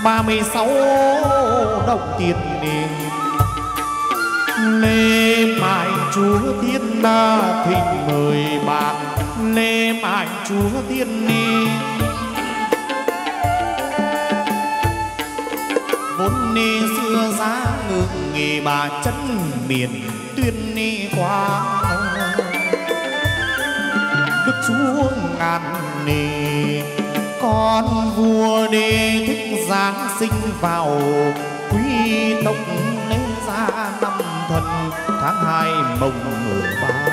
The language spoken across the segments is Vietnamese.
36 đồng tiền niên lê mãi chúa thiên thịnh mời bạc lê mãi chúa thiên ni vốn ni xưa giá ngược nghề bà chân miền tuyên ni qua đức chúa ngàn nề con vua đế thích giáng sinh vào quý tộc lễ ra năm Thân tháng 2 mồng 3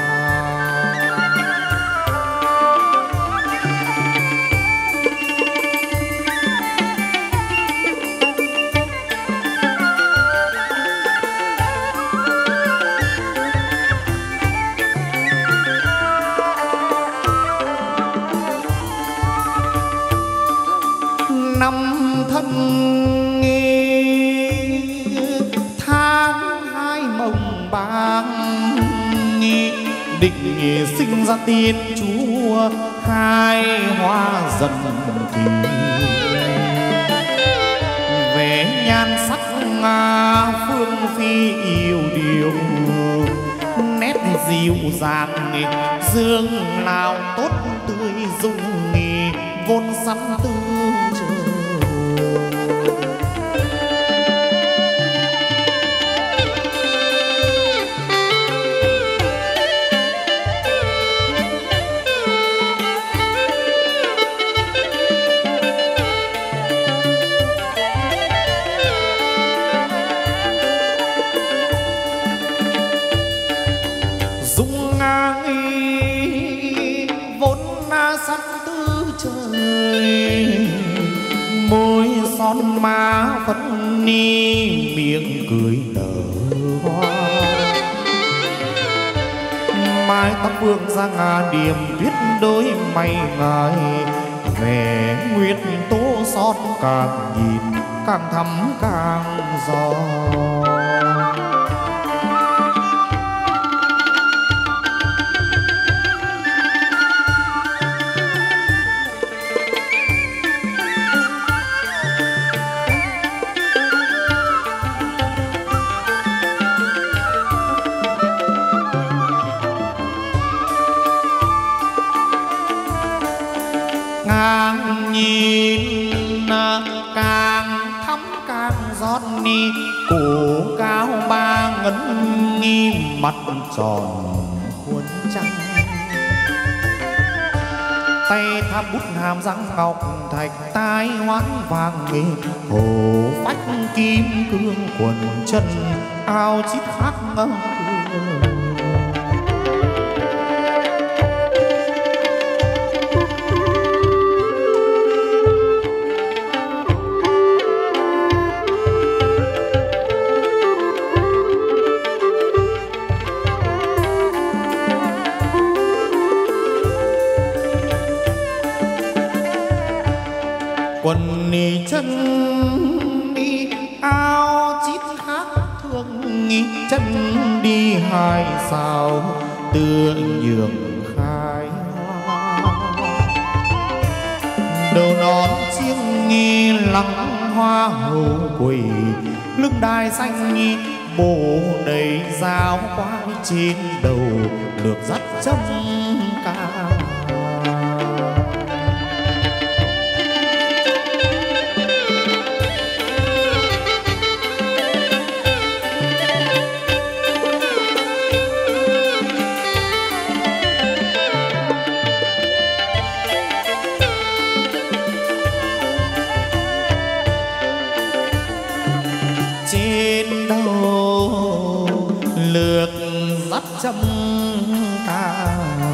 năm Thân tháng 2 mồng 3 định sinh ra tiên chúa hai hoa dần thì về nhan sắc phương phi yêu điều nét dịu dàng dương nào tốt tươi dung nghề vốn sẵn tư son má phấn ni miệng cười nở hoa mái tóc phương ra ngà điểm tuyết đôi mây ngài vẻ nguyệt tố son càng nhìn càng thắm càng gió nhìn càng thắm càng giót ni cổ cao ba ngấn nghi mặt tròn khuôn trăng tay thăm bút hàm răng ngọc thạch tai hoán vàng nghề hồ phách kim cương quần chân áo chít khác ngơ quần nì chân đi áo chít khác thương nghi chân đi hai sao tựa nhường khai hoa đầu nón chiêng nghi lăng hoa hầu quỳ lưng đai xanh nghi bồ đầy dao quang trên đầu được dắt châm ca châm ca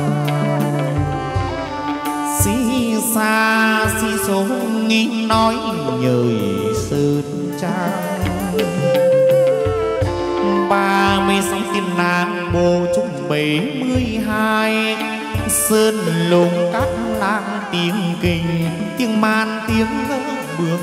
xí xa xí số nghĩ nói nhời sơn trang 36 tiên nàng bồ trúc 72 sơn lùng các nàng tiếng kinh tiếng man tiếng bướm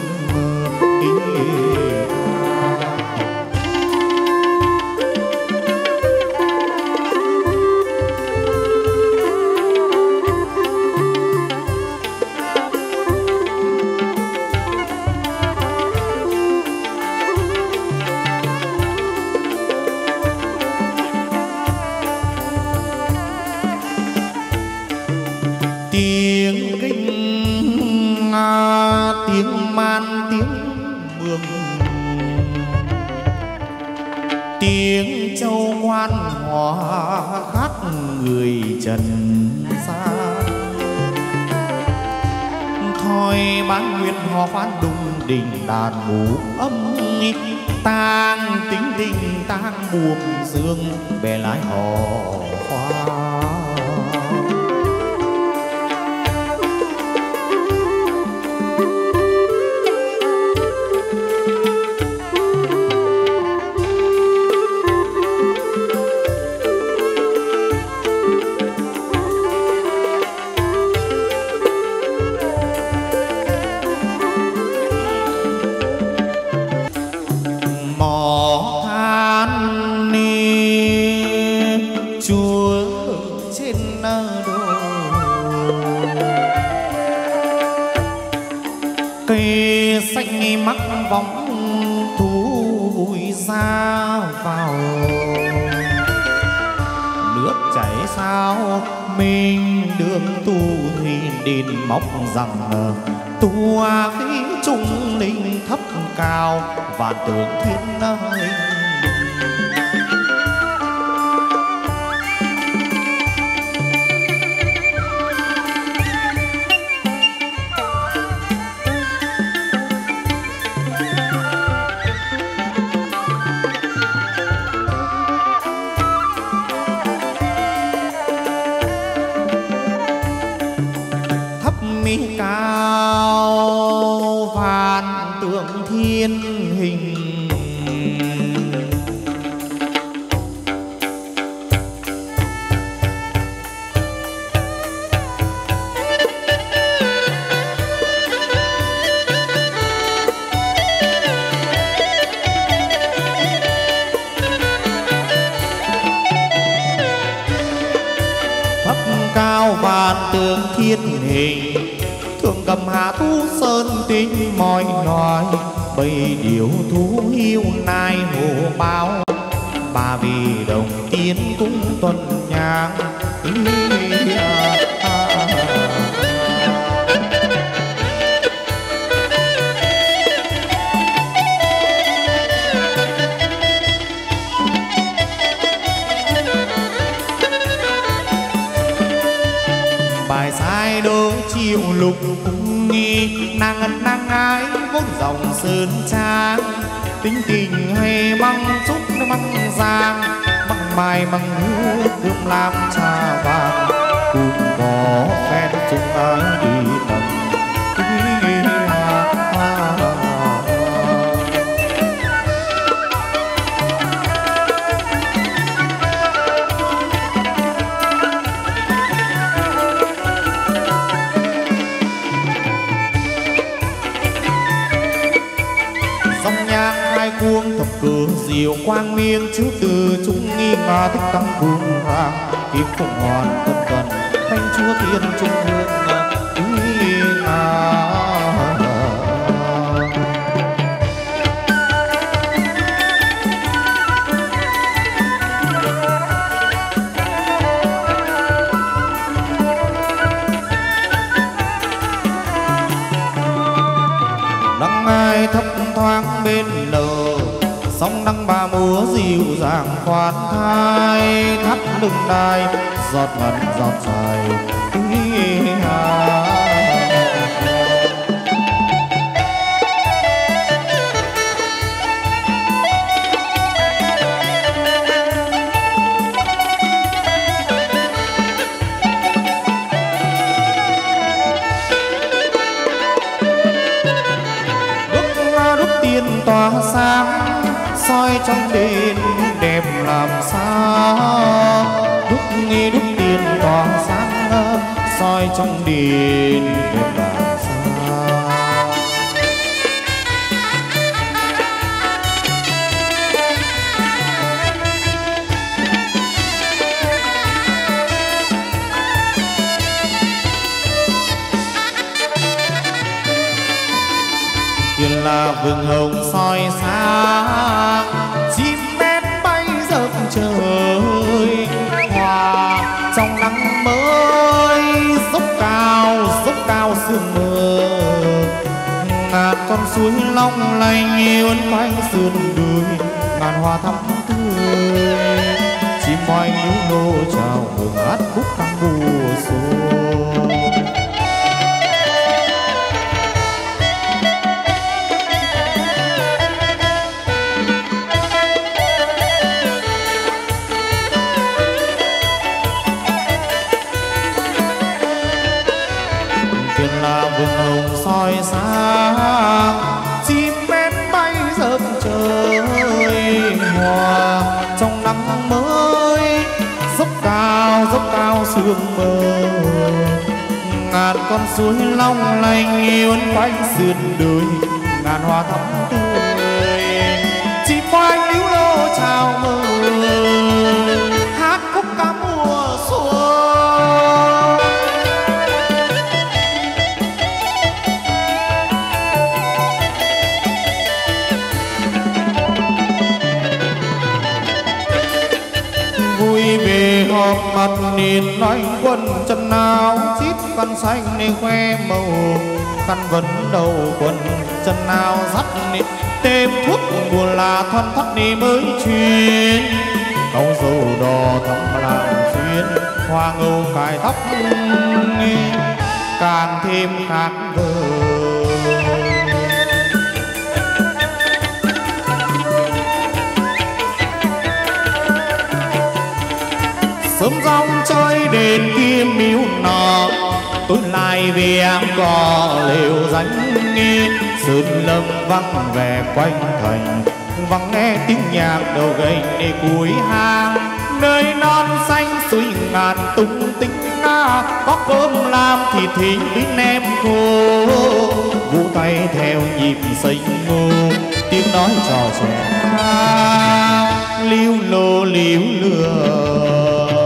tiếng man tiếng mường, tiếng châu quan hòa khát người trần gian. Thôi bán nguyện hò khoan đùng đình đàn mũ âm, tang tính đình tang buồm dương bè lái hò khoan. Mắc bóng thu bụi ra vào, nước chảy sao mình đường tu thì đền móc rằng tua khí trung linh thấp cao và tượng thiên ơi. Cao vạn tượng thiên hình, thấp cao vạn tượng thiên hình, thường cầm hạ thu sơn tinh mỏi loài, bầy điểu thú hiu nai hồ báo, bà vì đồng tiên cũng tuần nhang. Bài sai đôi chiều lục cung nghi, nàng ngân nàng ái vốn dòng sơn trang, tính tình hay măng xúc măng giang, măng mai măng hứa thơm làm trà vàng, cùng có phen chung ái đi tầm. Cuông thập cử diệu quang miên trước từ chúng nghi ngờ thích tăng cuồng vang, tiếng phụng hoàn tân cần thanh chúa thiên trung hương nắng ai thấp thoáng bên lờ, sóng nắng ba múa dịu dàng khoan thai, thắt lưng đai giọt ngắn giọt dài. Đúc tiên tỏa sáng soi trong đền đẹp làm sao, đúc nghi đúc tiền tỏa sáng soi trong đền đẹp làm sao. Tiền là vườn hồng soi sáng, chim én bay dập trời, hòa trong nắng mới dốc cao sương mờ. ngàn con suối long lanh uốn quanh sườn đồi, ngàn hoa thắm tươi chim hoài níu nô chào mừng hát khúc ca mùa xuân. Tiền là vườn hồng soi sáng, chim én bay dợp trời hòa trong nắng mới, dốc cao sương mờ. Ngàn con suối long lanh uốn quanh sườn đồi, ngàn hoa thắm tươi chim hoài níu lô chào mừng hát khúc ca mùa xuân. Vui về họp mặt niên nói quân chân áo chít khăn xanh để khoe màu, khăn vấn đầu quần chân áo dắt nị thêm thuốc mùa là thoăn thoắt đi mới chuyên câu dầu đò thắm làm xuyên hoa ngâu cài tóc càng thêm khác vời. Sớm rong chơi đền kim miếu nọ, tôi lại về em có lều danh nghe sơn lâm vắng vẻ quanh thành, vắng nghe tiếng nhạc đầu gầy để cuối hang nơi non xanh suối ngàn tung tính nga, có cơm làm thịt thính với nem khô vũ tay theo nhịp xây ngô tiếng nói trò trẻ liu lô liu lừa.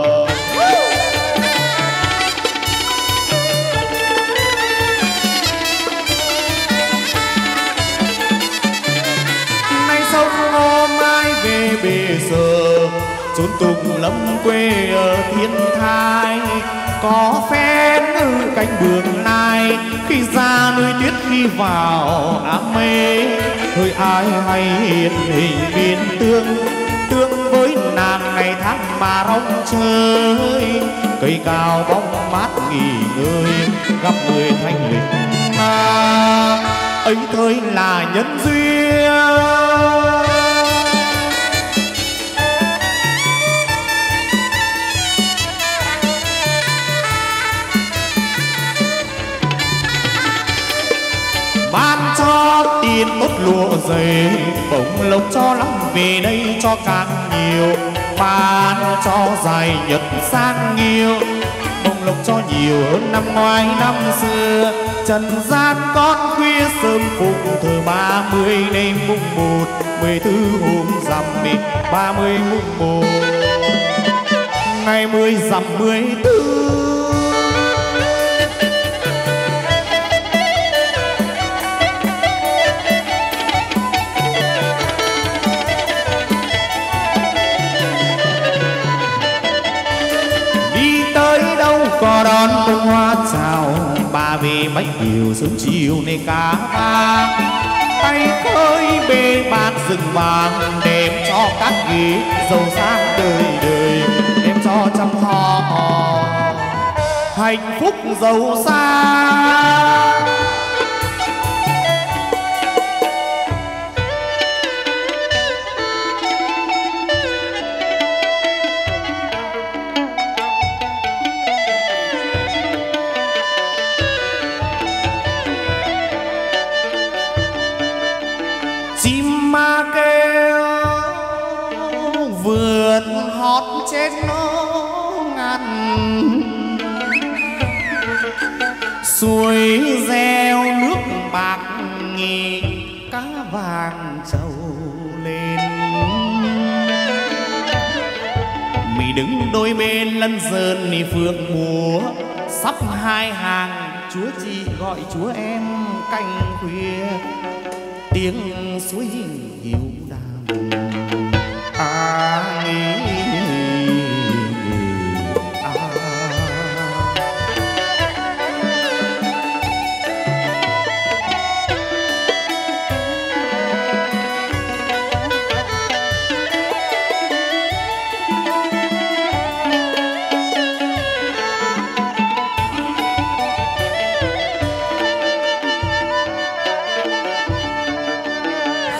Bề giờ chốn tùng lâm quê ở thiên thai, có phen cánh đường lai khi ra núi tuyết khi vào áng mê, hơi ai hay hiện hình biên tương với nàng ngày tháng mà rong chơi, cây cao bóng mát nghỉ ngơi gặp người thanh lịch ấy thôi là nhân duyên. Ban cho tiền tốt lụa dày, bổng lộc cho lắm về đây cho càng nhiều, ban cho dài nhật sang nhiều, bổng lộc cho nhiều hơn năm ngoái năm xưa. Trần gian con khuya sớm phục thờ 30 đêm mùng 1, 14 hôm rằm 30 mùng 1 ngày 10 rằm 14. Có đón bông hoa chào ba về bánh điều sớm chiều này cá vàng, tay khơi bê bát rừng vàng đem cho các ghế giàu sang đời đời, đem cho trăm họ hạnh phúc giàu sang. Vườn hót trên nó ngàn, suối reo nước bạc nghỉ cá vàng trâu lên. Mì đứng đôi bên lân dơn mì phượng múa, sắp hai hàng chúa chị gọi chúa em canh khuya, tiếng suối hiu đàm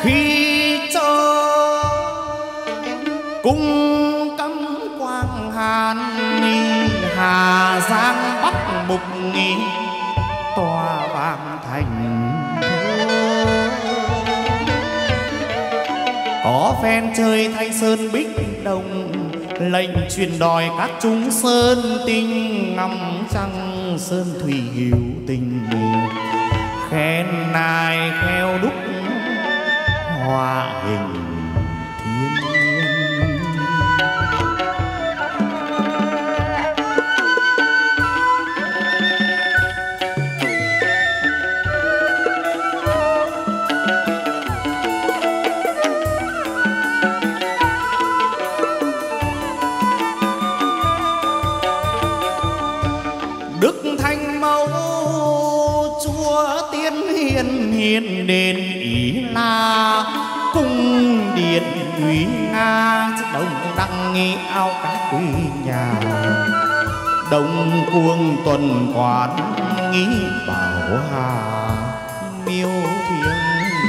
khi chớ cung cấm quang hàn Hà Giang Bắc Mục tòa vàng thành có phen chơi Thanh Sơn Bích Đồng lệnh truyền đòi các chúng sơn tinh ngắm trăng sơn thủy hữu tình khen nài kheo đúc hoa hình thiên nhiên. Đức Thanh Mẫu Chúa Tiên Hiền hiền đền Ý La cung điện uy nga đồng đăng nghi ao cá quỳ nhà đông cuồng tuần quán nghĩ bảo hà miêu thiêng.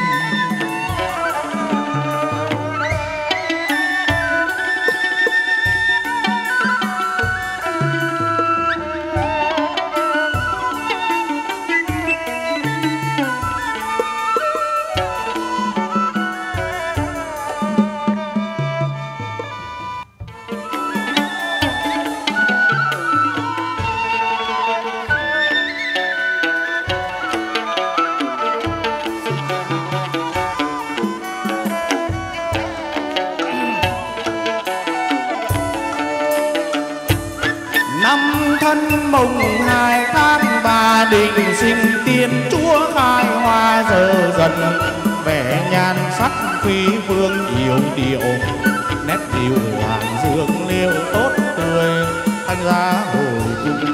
Thân mồng hai tháng và đình sinh tiên chúa khai hoa giờ dần vẻ nhan sắc phi phương yêu điệu nét điệu hoàng dương liêu tốt tươi thanh ra hồi cung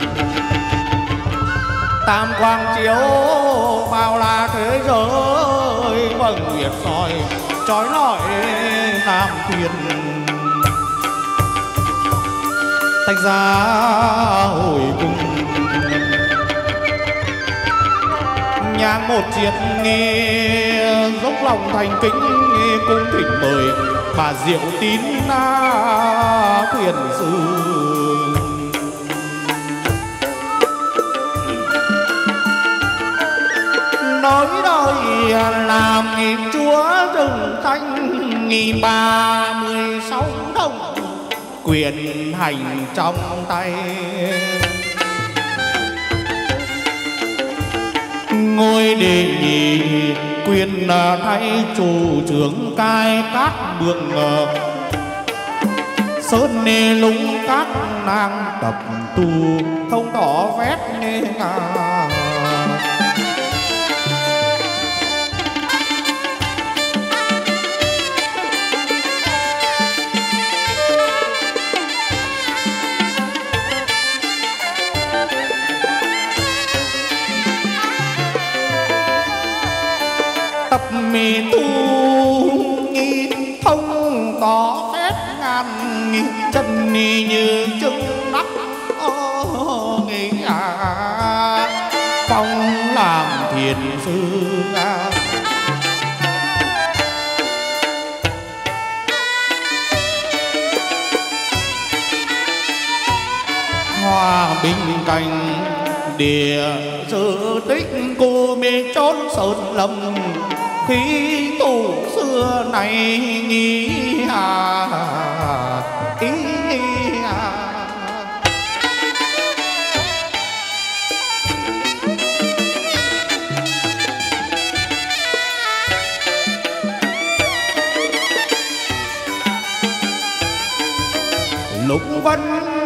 tam quang chiếu bao la thế giới vầng nguyệt soi trói lọi nam thiên thanh ra hồi cung nhang một triệt nghe dốc lòng thành kính cung thỉnh mời bà Diệu Tín thiền sư nói đời làm nghiệp chúa rừng thanh 36 đồng quyền hành trong tay ngôi đề nghị quyền thay chủ trưởng cai các đường sơn nê lũng các nàng tập tu thông tỏ vét nê ngà mì tu nghi thông tỏ phép ngàn nghi chân ni như trứng đắc nghi phong làm thiền sư hòa bình cảnh địa sự tích cô mê trốn sơn lâm khí tù xưa này nghĩ ý lục vân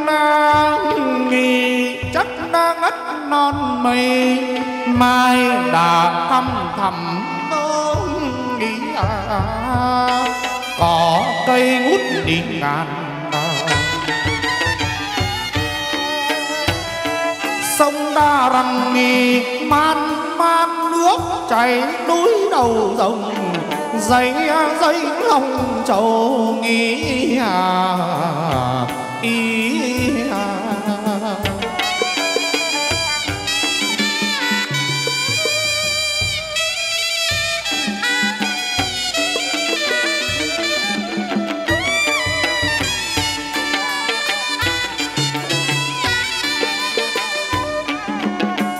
nghi chất ngất non mây mai đã thăm thầm nghĩ có cây ngút đi ngàn sông Đa Răng nghi man man nước chảy núi đầu rồng dây dây lòng trầu nghĩ ý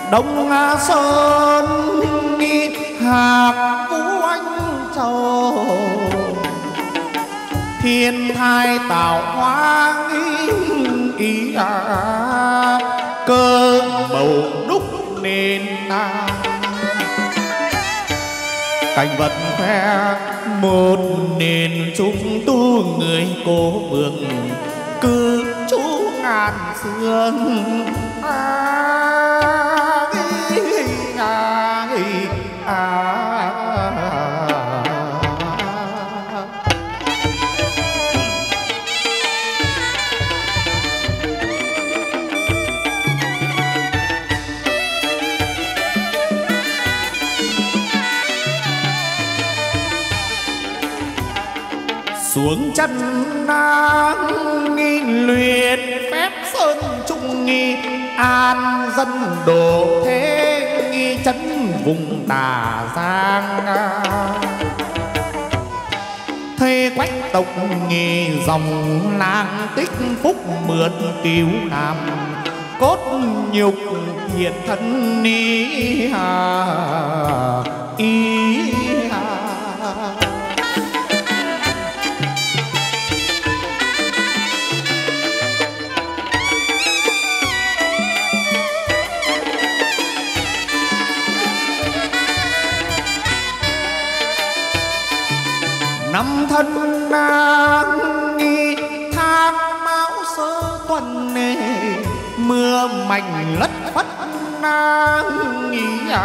Đông Sơn nghi hạc vũ anh châu, thiên thai tạo hóa ý cơ bầu đúc nên cảnh vật khoe một nền trung tu người cố vương cư trú ngàn xưa. Xuống chân nang nghi luyện phép sơn trung nghi an dân độ thế nghi chấn vùng Tà Giang. Thê quách tộc nghi dòng lang tích phúc mượn cứu nam cốt nhục hiện thân ý năm thân nghi tháng máu sơ tuần mưa mạnh lất phất nghi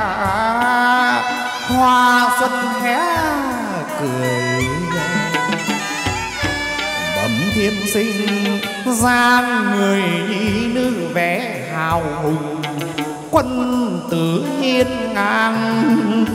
hoa xuân hé cười bẩm thiên sinh giang người nhi nữ vẽ hào hùng quân tử hiên ngang.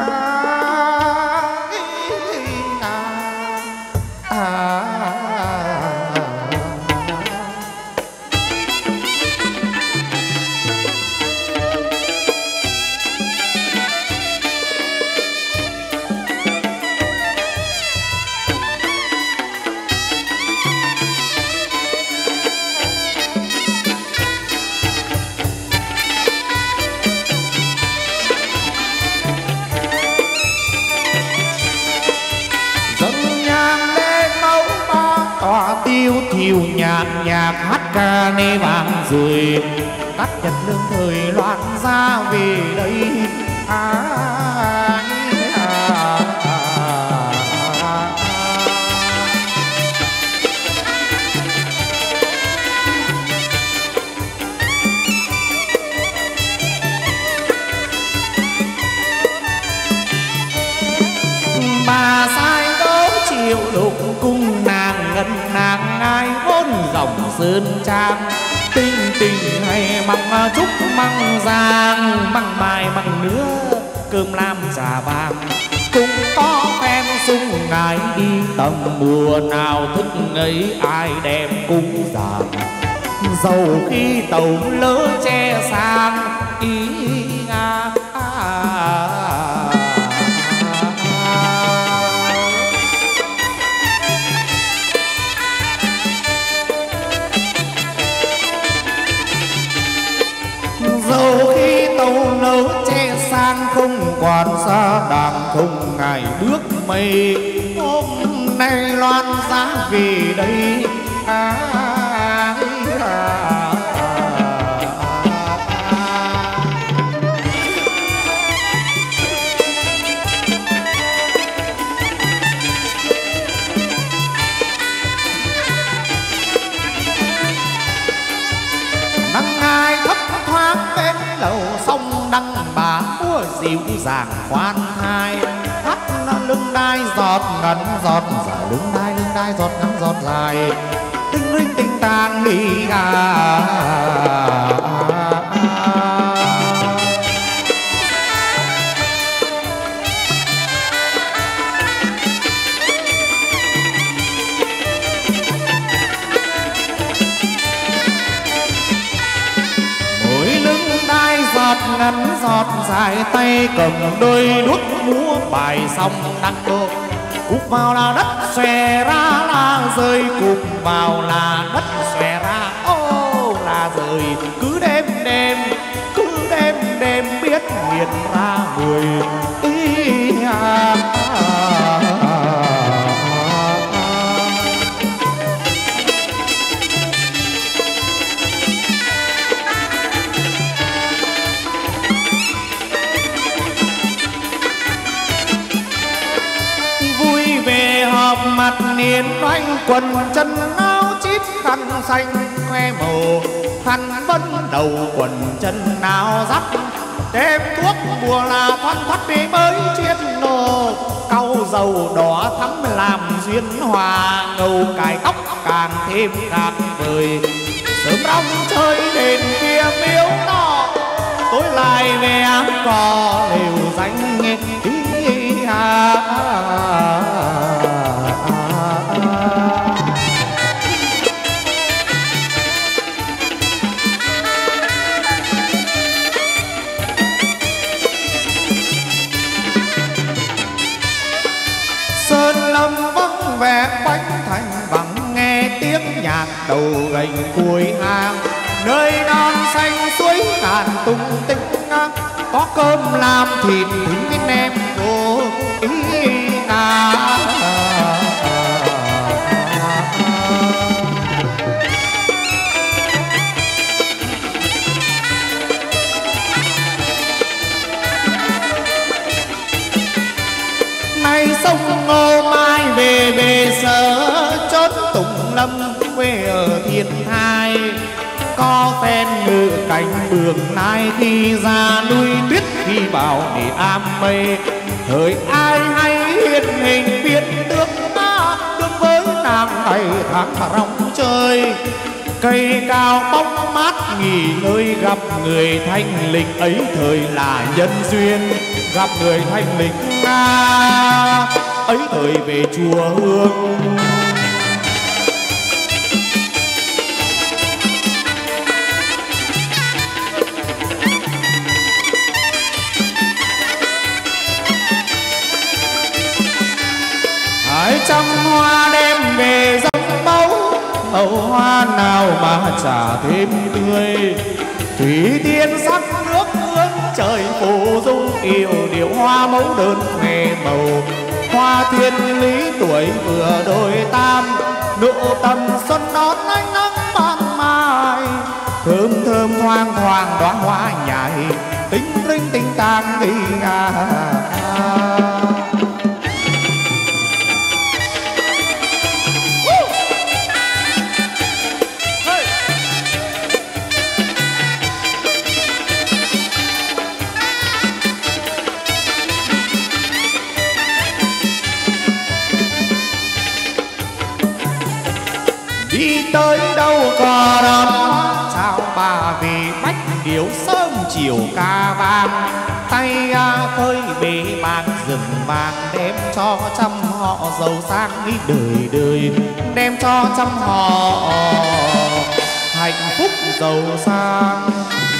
Tiêu thiêu nhạc nhạc hát ca nê vang rồi cắt nhật lương thời loạn ra về đây bà sai đố chiều đục cung nàng ngân nàng ai hôn dòng sơn trang tinh tình hay măng trúc măng giang măng mai măng nứa cơm lam trà vàng cũng có em sung ngài đi tầm mùa nào thức ấy ai đem cúng dường dầu khi tàu lỡ che sang ý dầu khi tàu nấu che sang không còn xa đàng không ngài bước mây hôm nay loan giá về đây nắng ai thấp thoáng bên lầu sông đăng bà múa dịu dàng khoan thai hát lưng đai giọt ngắn giọt dài lưng đai giọt ngắn giọt dài tinh linh tinh tàng đi giọt ngắn giọt dài tay cầm đôi đuốc múa bài xong đăng đô cúp vào là đất xòe ra là rơi cúp vào là đất xòe ra ô là rơi cứ đêm đêm hiện ra người ý vui về họp mặt niên oanh quần chân áo chít khăn xanh khoe màu khăn bấn đầu quần chân áo dắt đem thuốc mùa là thoăn thoắt đi mới chiết nô cau dầu đỏ thắm làm duyên hòa ngầu cài tóc càng thêm khác vời sớm rong chơi đền kia miếu nọ tối lại về áng cò lều danh nghe sơn lâm vắng vẻ bánh thành vắng nghe tiếng nhạc đầu gành cuối hàng nơi non xanh suối ngàn tung tích có cơm làm thịt thính em cô ý nay sông Ngô Mai về bề sở chốn Tùng Lâm quê ở Thiên Thai có phen ngự cánh bường nai khi ra núi tuyết khi vào để am mây thời ai hay hiện hình biết tướng với nàng này tháng rong chơi cây cao bóng mát nghỉ ngơi gặp người thanh lịch ấy thời là nhân duyên gặp người thanh lịch ấy thời về chùa Hương trăm hoa đem về dâng báu màu hoa nào mà chả thêm tươi thủy tiên sắc nước hương trời phù dung yêu điệu hoa mẫu đơn nghe màu hoa thiên lý tuổi vừa đôi tam nụ tầm xuân đón ánh nắng ban mai thơm thơm thoang thoảng đóa hoa nhài tinh rinh tinh tang đi đi tới đâu có đón chào bà vì bách điệu sớm chiều ca vang tay phơi bể bạc rừng vàng đem cho trăm họ giàu sang đi đời đời đem cho trăm họ hạnh phúc giàu sang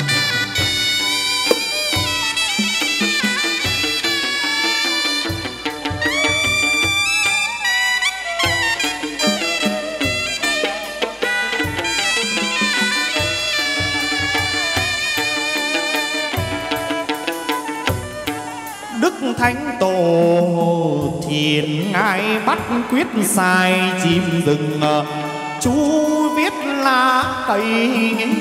thánh tổ thiền ngài bắt quyết sai chim rừng chú viết lá cây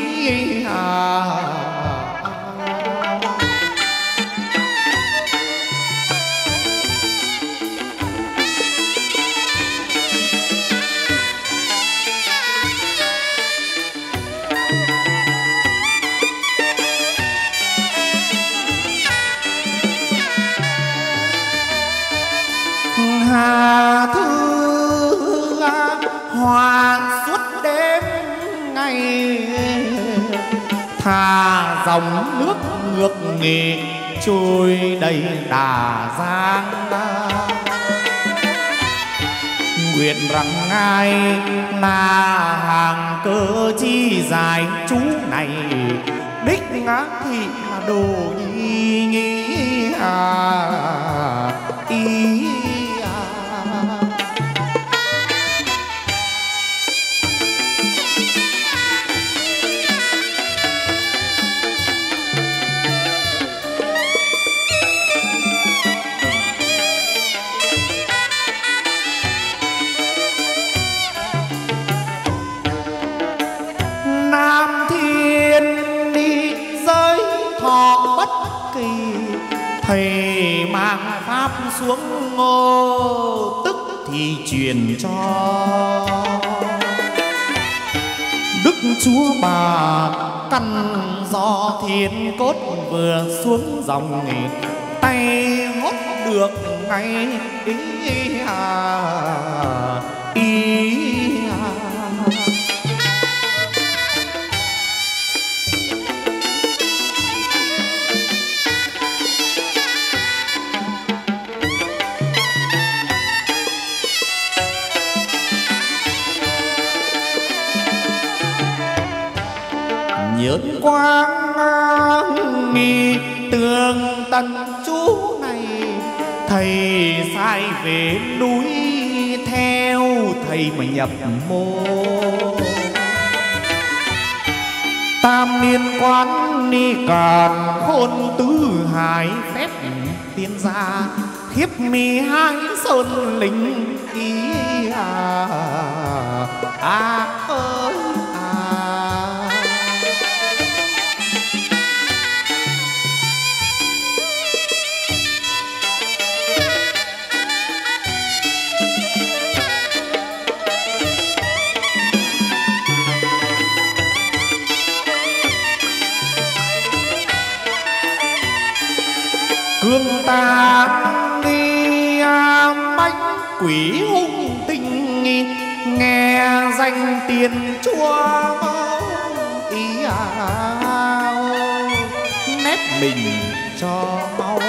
Hà thư hoa suốt đêm ngày thả dòng nước ngược nghề trôi đầy Đà Giang nguyện rằng ngài là hàng cơ chi dài chú này đích ngã thì là đồ nhi ý thầy mang pháp xuống ngô, tức thì truyền cho Đức Chúa Bà căn do thiên cốt vừa xuống dòng, tay hót được ngay ý nhớn quang nghi tường tần chú này, thầy sai về núi theo thầy mà nhập mô. Tam niên quán ni càn khôn tứ hải phép tiên gia, khiếp mi hai sơn linh ý ơi cương ta nghi bánh quỷ hung tinh, nghe danh tiền chúa ý nép mình cho mau.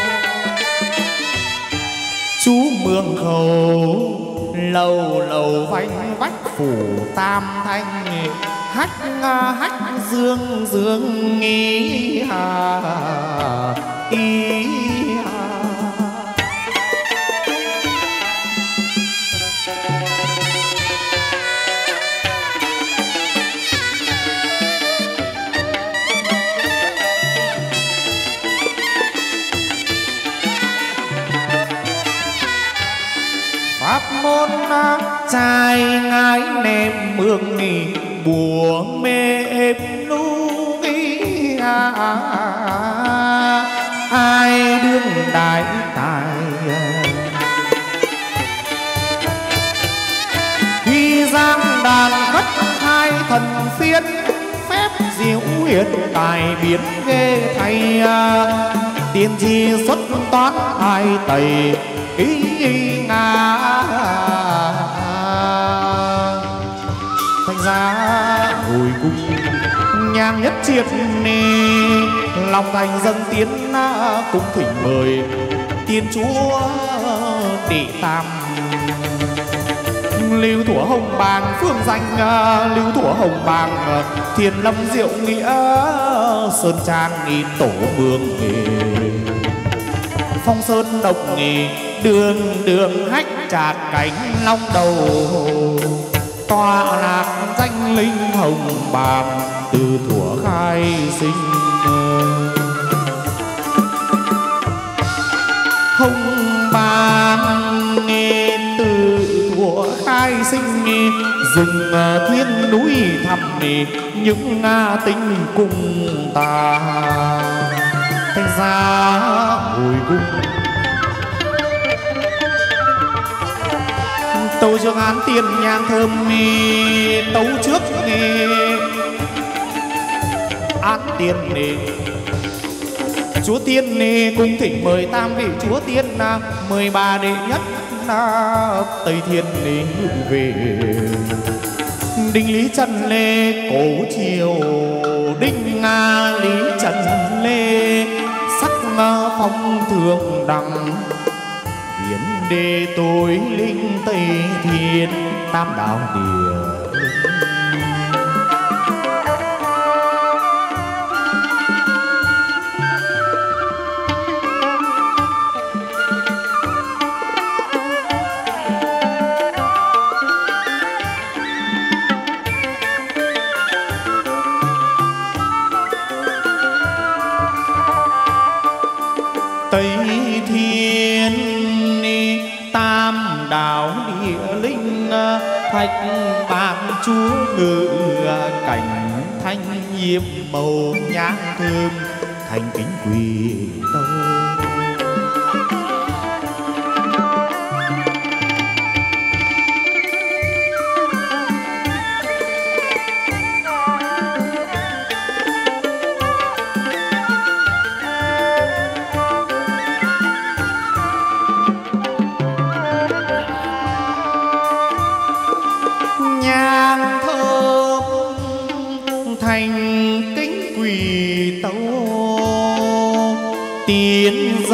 Chú Mương Khẩu lầu lầu vanh vách phủ tam thanh, hách dương dương nghi pháp môn trai ngái ném mương nì bùa mê êm nu ai đương đại tài. Khi giang đàn cất hai thần phiên, phép diệu hiện tài biến ghê thay. Tiên tri xuất toán hai tẩy ý nga, thành ra hồi cung nhang nhất triệt ni, lòng thành dâng tiến cũng thỉnh mời tiên chúa đệ tam. Lưu Thủa Hồng Bàng phương danh Lưu Thủa Hồng Bàng, Thiên Lâm Diệu Nghĩa Sơn Trang nghi tổ mương nghề, Phong Sơn Độc nghề đường đường hách trạc cánh long đầu, tọa lạc danh linh Hồng Bàng từ thuở khai sinh. Hồng Bàng nghe từ thuở khai sinh, rừng thiên núi thẳm những tinh cùng ta, thành ra hồi cung. Tấu trước án tiền nhang thơm tấu trước án tiền chúa tiên cung thỉnh mời tam vị chúa tiên, 13 đệ nhất Tây Thiên về. Đinh Lý Trần Lê Cổ Triều, Đinh Lý Trần Lê sắc phong thường đẳng, hiến đề tối linh Tây Thiên tam đạo địa. Tây Thiên tam đạo địa linh, thạch bạc chúa ngự cảnh thanh nhiệm màu nhang thơm thành kính quỳ tâu.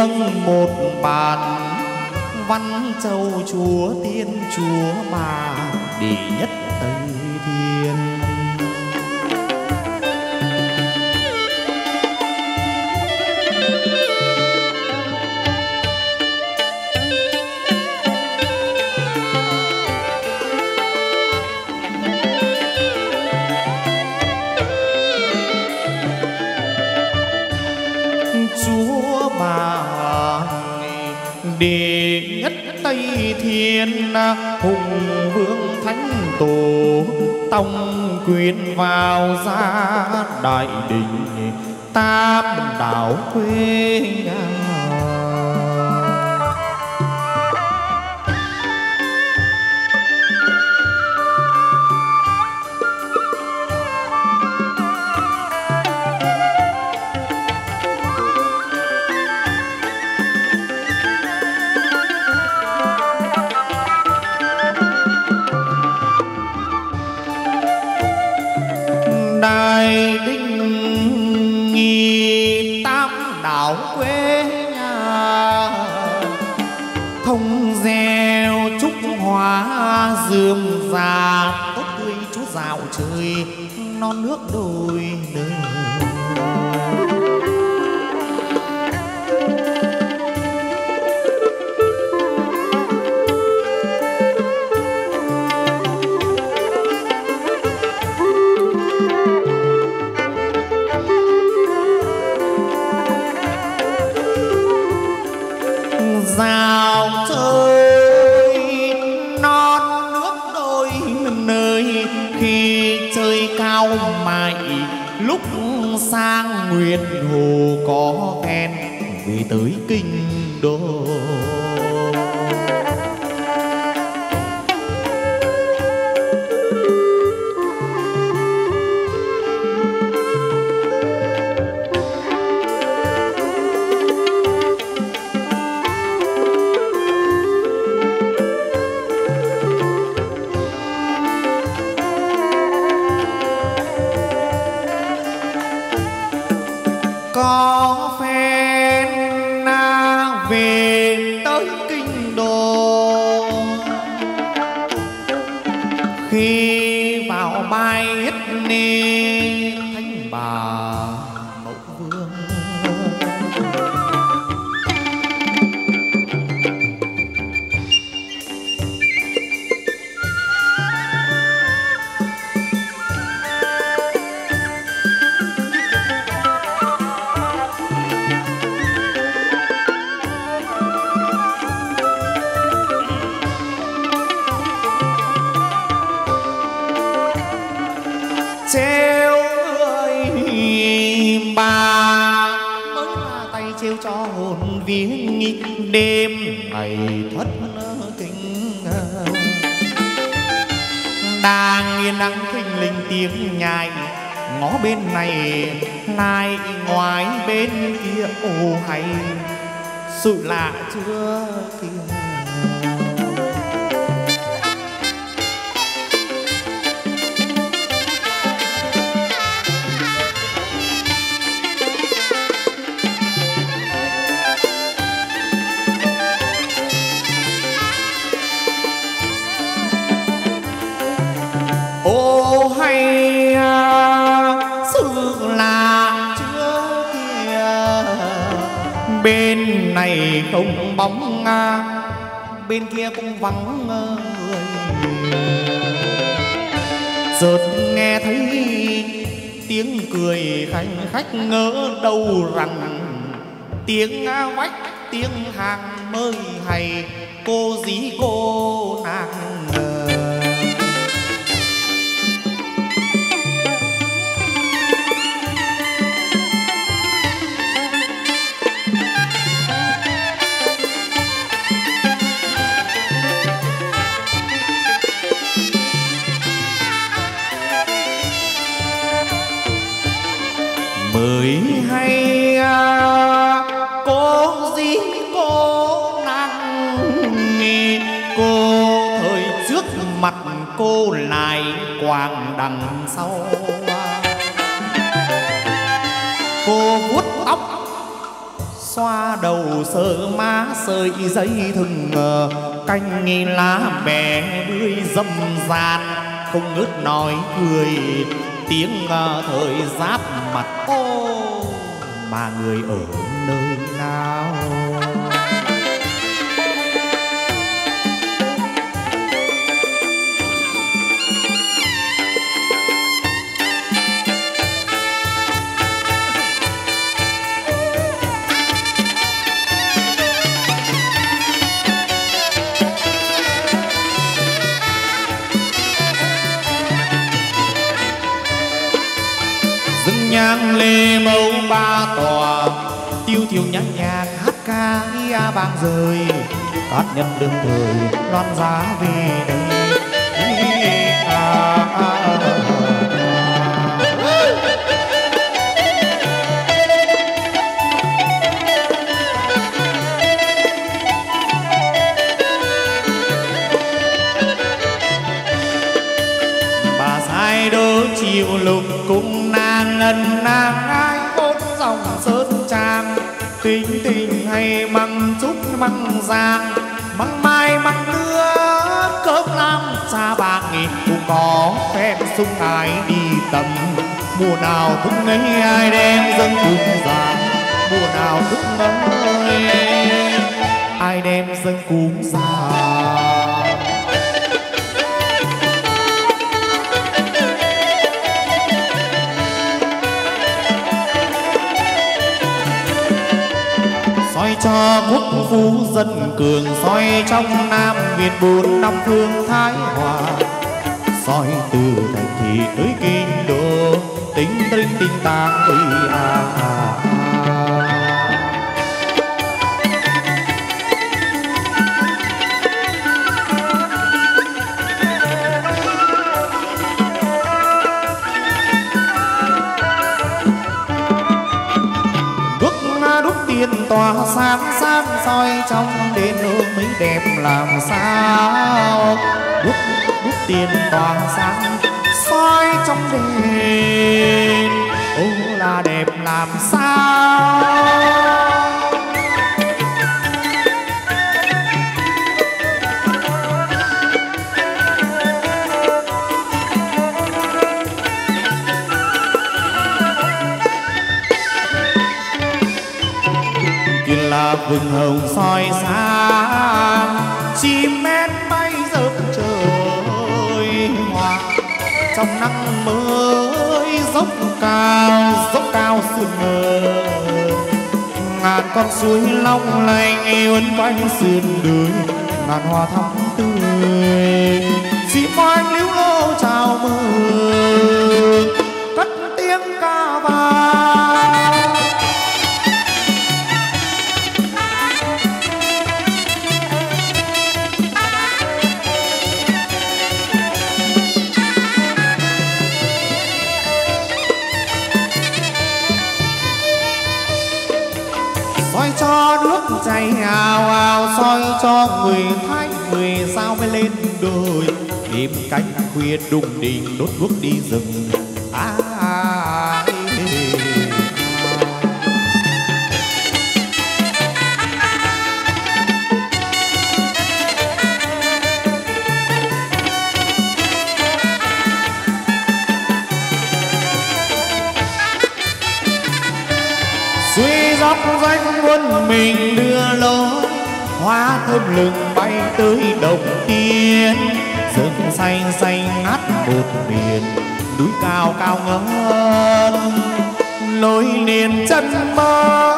dâng một bàn văn châu chúa tiên chúa bà đệ nhất Tây Thiên. Chúa bà đệ nhất Tây Thiên, hùng vương thánh tổ tông quyền vào gia đại đình tam đảo quê nhà. Đại Đinh nghi tam đảo quê nhà, thông gieo trúc hoa rườm rà tốt tươi chú dạo trời non nước đôi nơi. Dạo chơi non nước đôi nơi, khi chơi cao mày lúc sang Nguyệt Hồ có khen về tới kinh đô. Có phen về tới kinh đô, khi vào bài hết nê thánh bà mẫu vương. Treo người bà mới ra tay treo cho hồn viếng đêm ngày thất kinh. Đang yên nắng khinh linh tiếng nhai, ngó bên này lại ngoài bên kia. Ô hay sự lạ chưa kia. Ô hay sự lạ chưa kia, bên này không bóng bên kia cũng vắng người. Chợt nghe thấy tiếng cười khanh khách, ngỡ đâu rằng tiếng vách tiếng hàng mới hay cô dí cô nàng. Mới hay cô dí cô nàng, cô thời trước mặt cô lại quàng đằng sau. Cô vuốt tóc xoa đầu sờ má sợi dây thừng canh nghìn lá bè bưởi dâm gian không ngớt nói cười tiếng thời giáp mặt ô mà người ở nơi nào. Nhang lê mẫu ba tòa tiêu thiêu nhã nhạc hát ca ia vang rời cát nhân đương thời loan giá về đây. Bà sai đô chiều lục cung nàng ngân nàng ai ôn dòng sơn trang tình tình hay măng trúc măng giang măng mai măng nước cớp lam xa bạc cũng có phép sung ai đi tầm mùa nào thức ấy ai đem dâng cúng giang mùa nào thức ấy ai đem dâng cúng giang. Soi cho quốc phú dân cường soi trong Nam Việt bốn năm phương Thái Hòa soi từ thành thị tới kinh đô tính tinh tinh tàng ơi tiền tỏa sáng sáng soi trong đền hương mấy đẹp làm sao đúc tiền tỏa sáng soi trong đền ô là đẹp làm sao. Là vừng hồng soi sáng chim én bay dập trời hoa trong nắng mới dốc cao sương mờ ngàn con suối long lanh uốn quanh sườn đồi ngàn hoa thắm tươi dịp oanh líu lô chào mừng cất tiếng ca vang. Soi cho nước chảy ào ào soi cho người Thái người sao mới lên đồi đêm cánh khuya đùng đình đốt đuốc đi rừng suy dốc danh quân mình đưa lối hoa thơm lừng bay tới đồng tiên rừng xanh xanh ngắt một miền núi cao cao ngân lối liền chân mơ.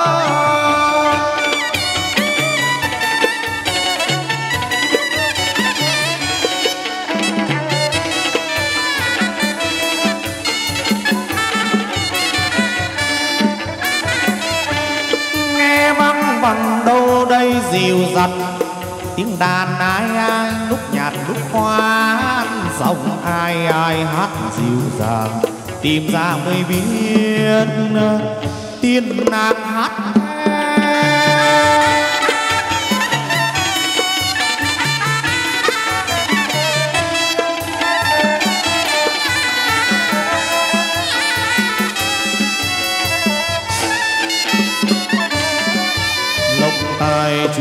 Bằng đâu đây dịu dặt tiếng đàn ai ai lúc nhạt lúc khoan giọng ai ai hát dịu dàng tìm ra mới biết tiên nàng hát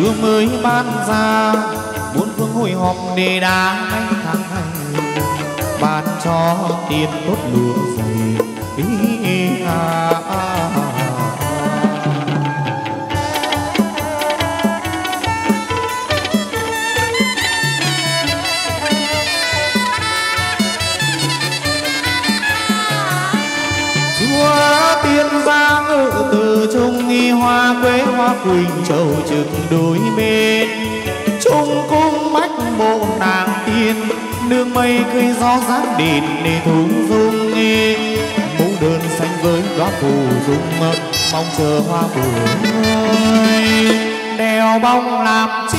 Chúa mới ban ra, bốn phương hội họp để đá anh tháng ngày, ban cho tiền tốt lúa dày. Chúa tiên giang ở từ trung nghi hoa quế hoa quỳnh trầu trực đôi bên, trung cung bách bộ nàng tiên nương mây cây gió dáng đền để thung dung nghe mũ đơn xanh với đóa phù dung mong chờ hoa bưởi đèo bông làm chi.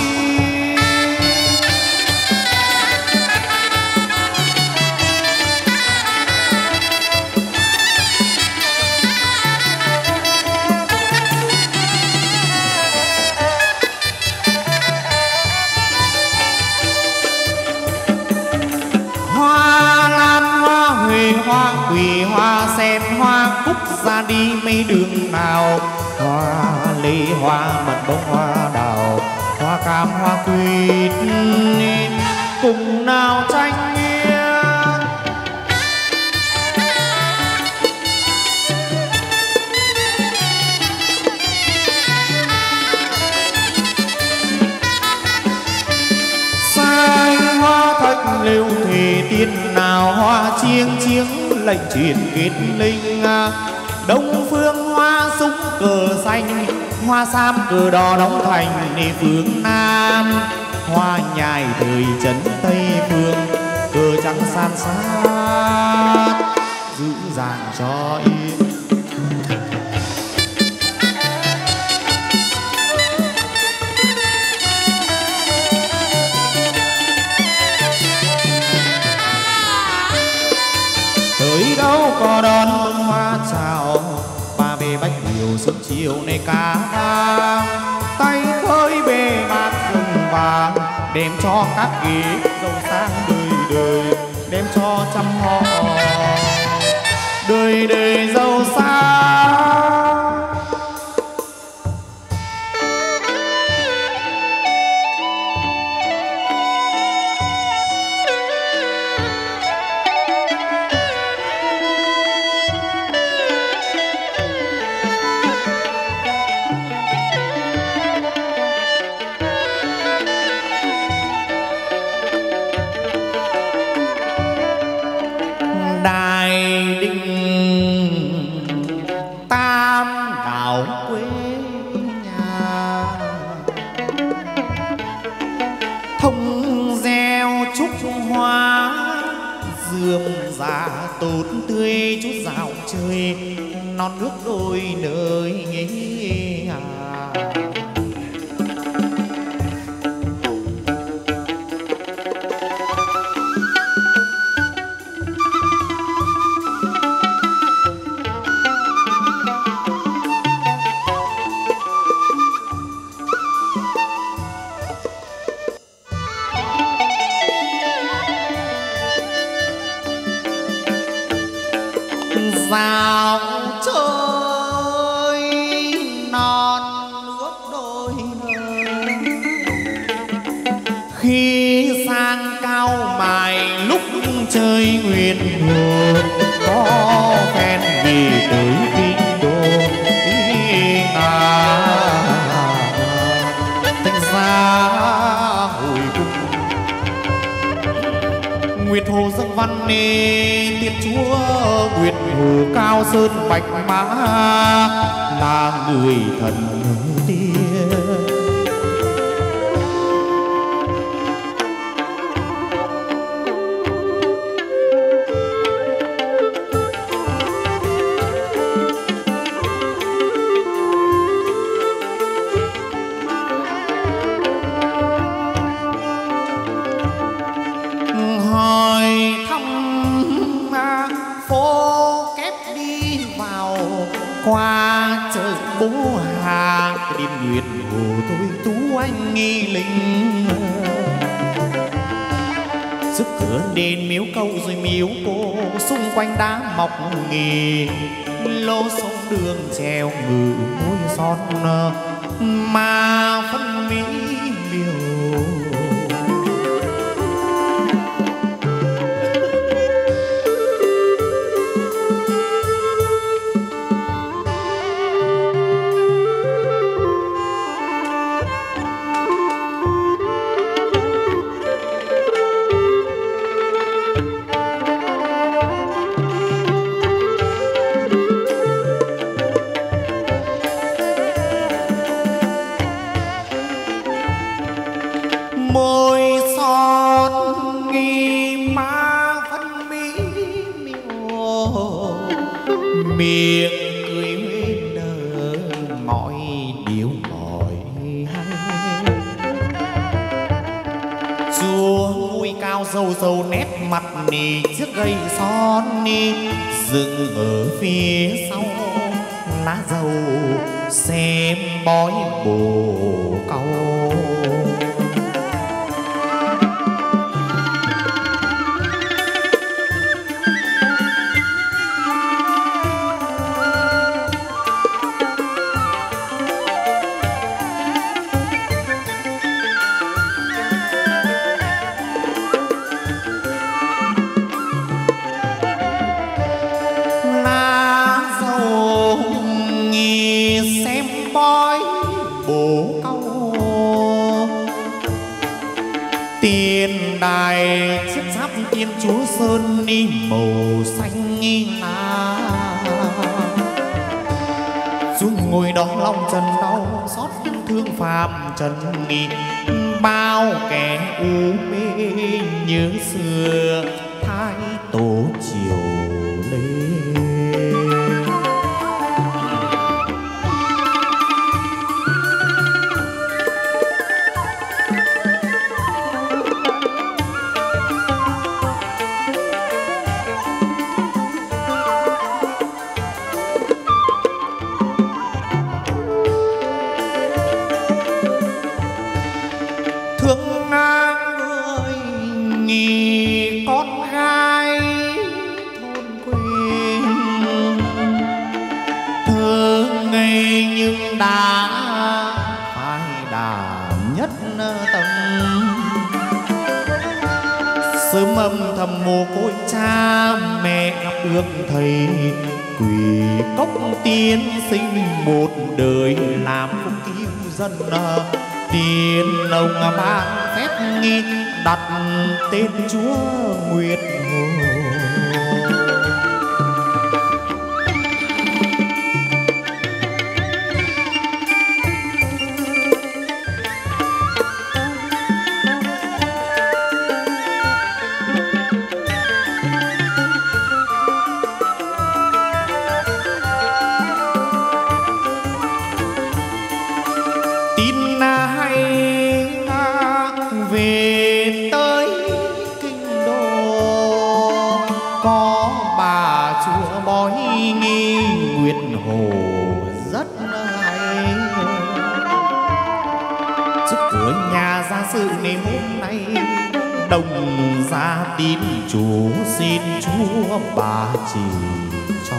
Hoa quỳ hoa sen hoa cúc ra đi mấy đường nào, hoa lê hoa mận bông hoa đào hoa cam hoa quýt cùng nào tranh nghiêng. Sai hoa thạch lêu thề tiên nào hoa chiêng chiếng lệnh truyền kết linh, đông phương hoa súng cờ xanh hoa sam cờ đỏ đóng thành phương nam, hoa nhài thời trấn tây phương cờ trắng san sát giữ dàng cho yên. Tới đâu có đón bông hoa chào, ba bề bách điều sớm chiều này cá tay khơi bề bạc rừng vàng, đem cho các ghế giàu sang đời đời, đem cho trăm họ đời đời giàu sang. Tốt tươi chút dạo chơi non nước đôi nơi vào chơi non nước đôi nơi. Khi sang cao mài lúc chơi nguyện hồ, có phen vì tới kinh đô thành ra hồi cung Nguyệt Hồ dâng văn nê tiết chúa Nguyệt Hồ cao sơn bạch mã là người thần tiên. Qua trời bố hà đêm Nguyệt Hồ tôi tú anh nghi linh, sức cửa đền miếu câu rồi miếu cô xung quanh đá mọc nghì lô sông đường treo ngự môi son mà phân mỹ miều. Môi son nghi má phân mỹ miều, miệng cười huyên nở mọi điều mỏi hay. Chúa mũi cao dâu dâu nét mặt nì chiếc gây son nì dựng ở phía sau lá dầu xem bói bồ câu. Tiền đài chiếc giáp tiên chúa sơn ni màu xanh nghi lá. Xuống ngồi đó lòng trần đau xót thương phàm trần nghi. Bao kẻ u mê nhớ xưa thái tổ chiều lên. Thương người nghỉ con gái thôn quê, thơ ngây nhưng đã phải đà nhất tâm. Sớm âm thầm mồ côi cha mẹ gặp được thầy, quỳ cốc tiên sinh một đời làm phúc cứu dân. Tiên ông ban phép nghi đặt tên Chúa Nguyệt Hồ. Tin hay về tới kinh đô, có bà chúa bói nghi Nguyệt Hồ rất hay. Trước cửa nhà gia sự nên hôm nay đồng gia tín chủ xin Chúa bà chỉ cho.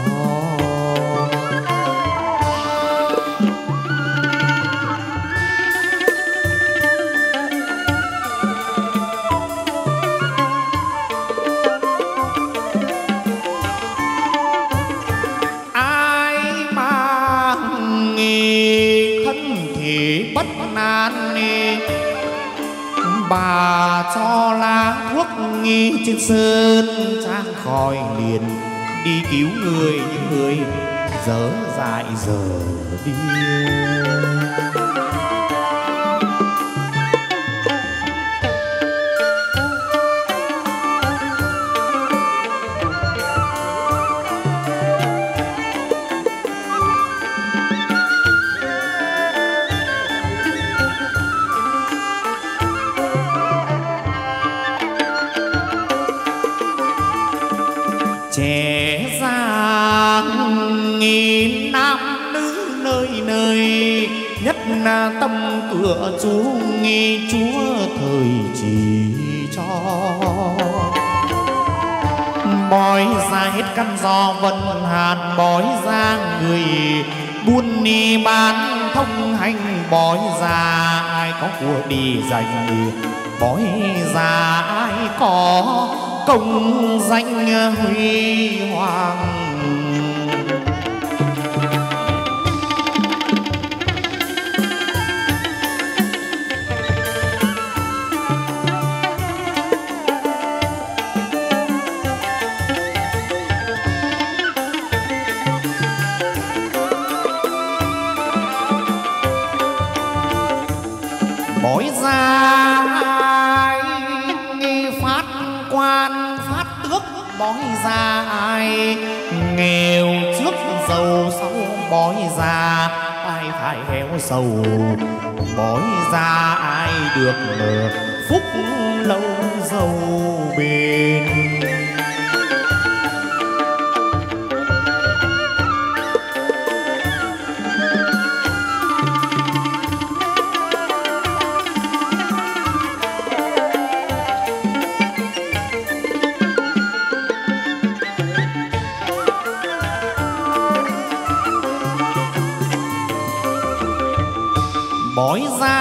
Bất nan bà cho lá thuốc nghi trên sơn trang khỏi liền đi cứu người những người dở dại giờ đi. Trẻ giang nghìn nam nữ nơi nơi, nhất là tâm cửa Chúa nghi Chúa thời chỉ cho. Bói ra hết căn do vân hàn, bói ra người buôn ni bán thông hành bói ra ai có của đi dành, bói ra ai có công danh huy hoàng. Bói ra ai phát quan phát tước, bói ra ai nghèo trước giàu sau, bói ra ai phải héo sầu, bói ra ai được phúc lâu giàu bền. Bói ra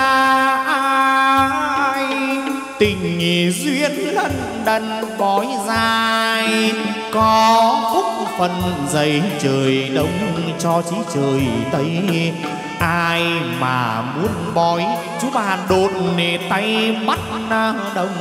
ai tình duyên lân đần, bói ra ai có phúc phần dày trời đông cho chí trời tây. Ai mà muốn bói chú bà đột nề tay bắt đồng.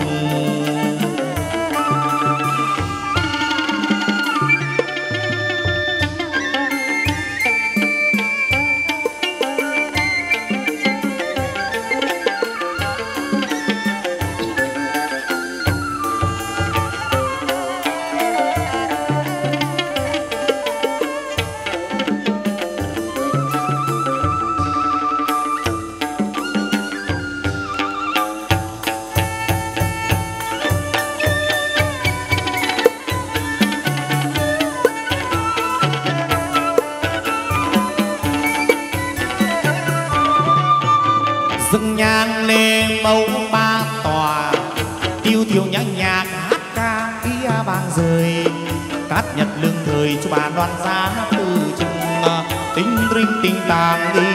Dâng nhang lên mẫu ba tòa, tiêu tiêu nhạc nhạc hát ca kia bang rời. Cát nhật lương thời cho bà đoan giá từ chừng tinh rinh tinh tàng đi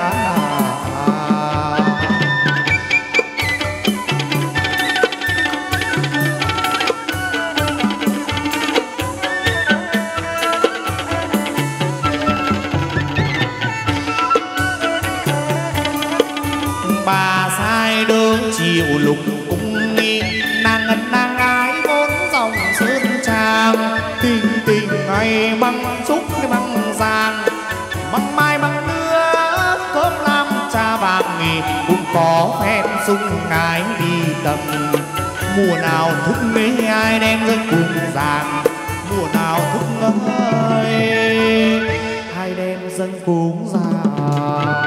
bà sai đơn chiều lục cung nghi, nàng ngân nàng ái vốn dòng sơn trang. Tình tình ngày băng trúc băng giang, băng mai băng nước cơm lam trà vàng nghỉ. Cũng có phép sung ngái đi tầm, mùa nào thức mê ai đem dân cùng giang, mùa nào thức ơi ai đem dân cúng giang.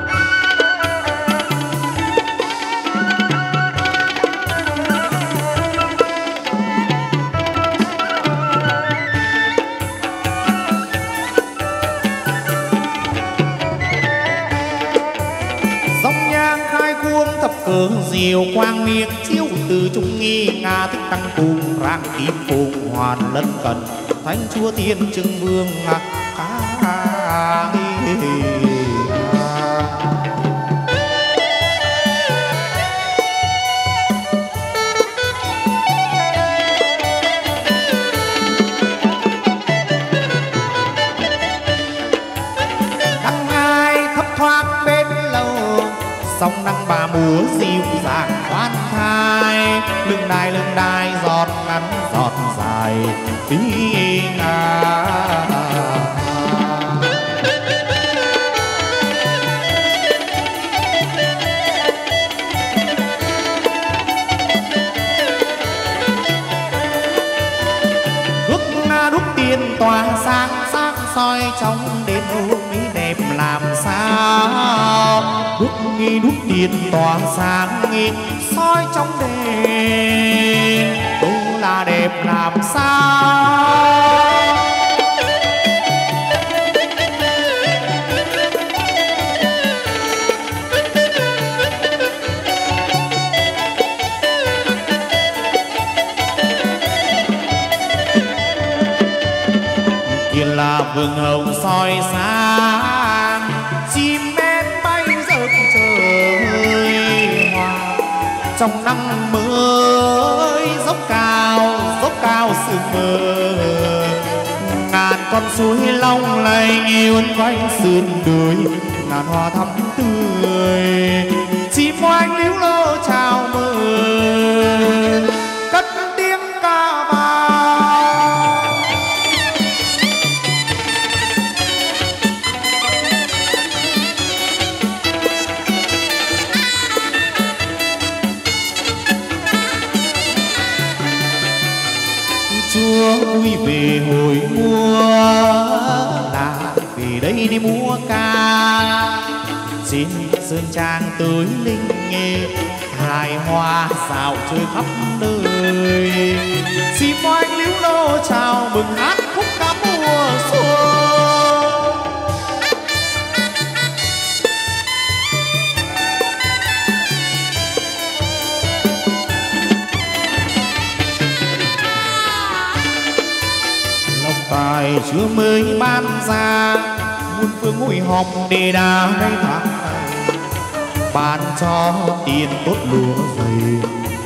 Thập cờ diều quang miệng chiếu từ trung nghi, Nga thích tăng cùng rạng kim phùng hoàn lân cần, thánh chúa thiên trưng vương đăng ai thấp thoáng bên lâu, sông đăng bà múa dịu dàng khoan thai. Lưng đai giọt ngắn giọt dài tí ngà. Đúc tiền tỏa sáng sáng soi trong đêm hôm mỹ đẹp làm sao. Đúc tiền tỏa sáng nghi soi trong đêm đâu là đẹp làm sao. Kia là vườn hồng soi sáng, chim trong nắng mới dốc cao sương mơ. Ngàn con suối long lanh uốn quanh sườn đồi, ngàn hoa thắm tươi chim oanh líu lô chào mừng cất tiếng ca vang. Chúa vui về hồi mùa là về đây đi múa ca, xin sơn trang tới linh nghề hài hòa xào chơi khắp nơi. Chim oanh líu lô chào mừng hát khúc ca mùa xuân. Lòng tài chưa mới ban ra, muôn phương ngồi họp để đà đây tháng này, ban cho tiền tốt lúa dày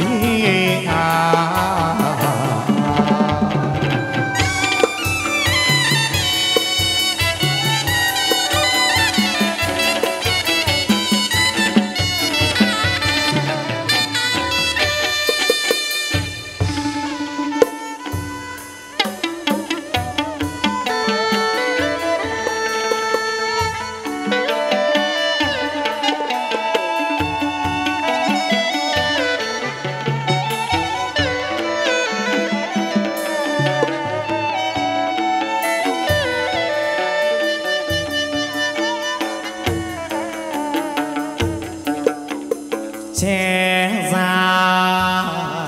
trẻ già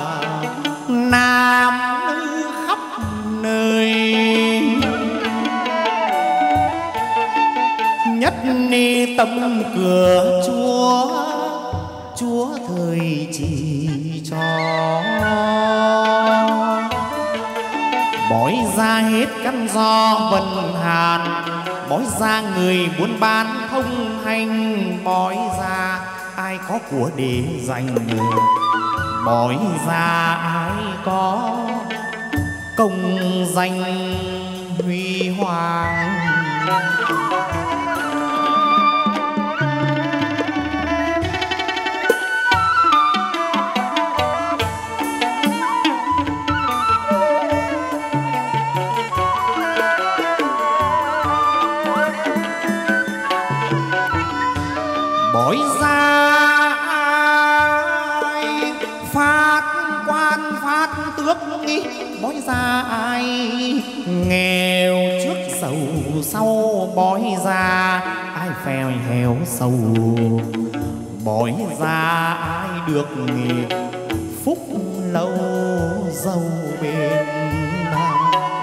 nam nữ khắp nơi, nhất ni tâm cửa Chúa thời chỉ cho. Bói ra hết căn do vận hàn, bói ra người buôn bán thông hành, bói ra ai có của để dành người, bói ra ai có công danh huy hoàng. Bói ra ai phát quan phát tước nghi, bói ra ai nghèo trước giàu sau, bói ra ai phèo héo sâu, bói ra ai được nghề phúc lâu giàu bền nào.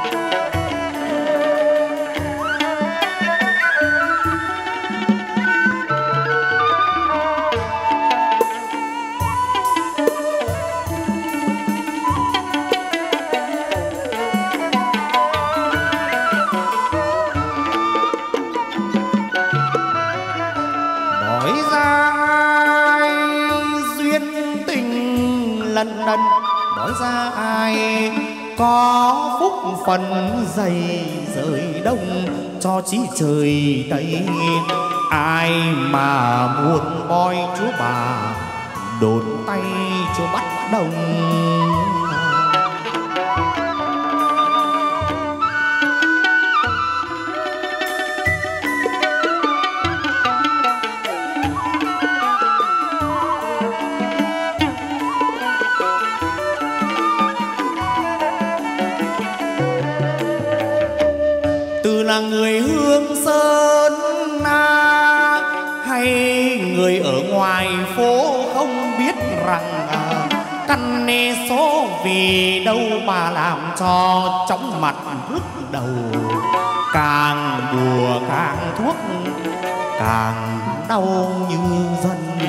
Lần lần nói ra ai có phúc phần dày rời đông cho chí trời tây, ai mà muốn bói chúa bà đột tay cho bắt đồng. Là người Hương Sơn hay người ở ngoài phố không biết rằng căn nê số vì đâu mà làm cho chóng mặt bước đầu, càng bùa càng thuốc càng đau như dân.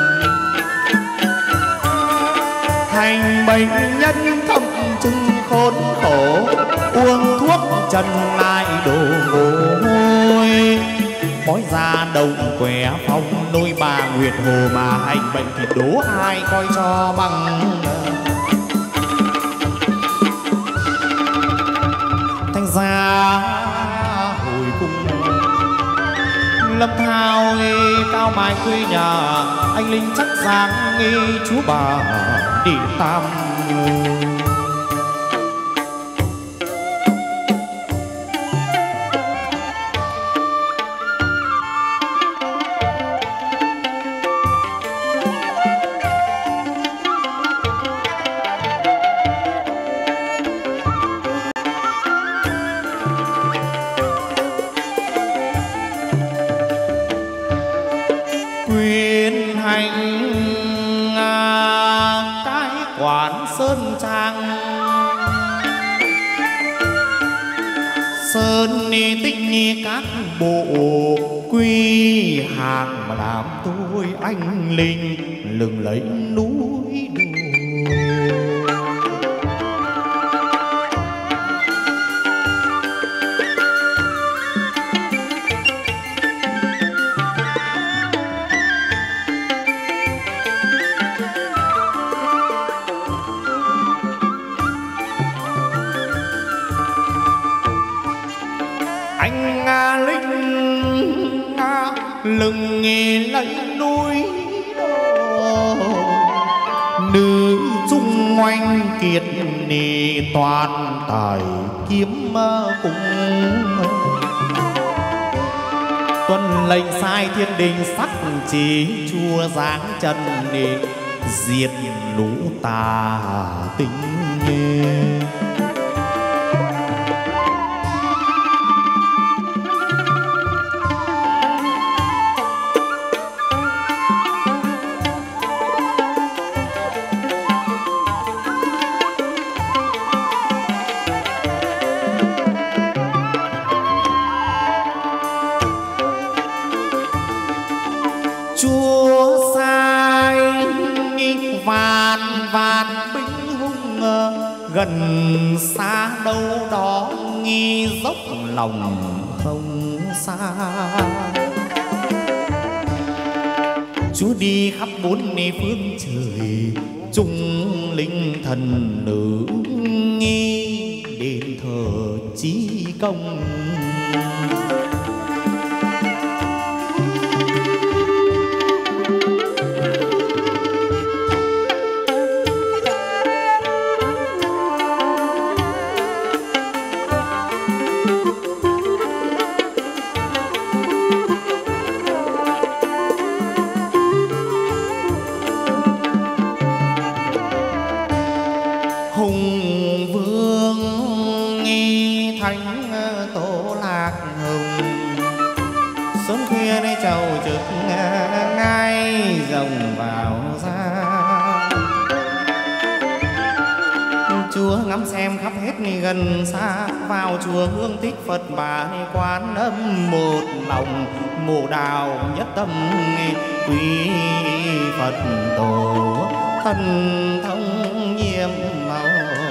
Thành bệnh nhân thầm chừng khốn khổ, uống thuốc trần lại đổ mồ hôi, bói ra đồng què phong đôi bà nguyệt hồ mà hành bệnh thì đố ai coi cho bằng. Thanh gia hồi cung lâm thao cao mái quê nhà anh linh chắc dáng nghi chú bà đi tam. Các bộ quy hàng mà làm tôi anh linh lừng lấy núi đồi. Lừng nghe lấy núi nữ dung oanh kiệt nì toàn tài kiếm cùng tuân lệnh sai thiên đình sắc chỉ chua dáng chân nì diệt lũ tà tính. Gần xa đâu đó nghi dốc lòng không xa. Chúa đi khắp bốn phương trời chung linh thần nữ nghi đền thờ chí công. Xem khắp hết gần xa vào chùa hương tích Phật bà Quán Âm một lòng mộ đào nhất tâm quý Phật tổ thần thông nhiệm màu.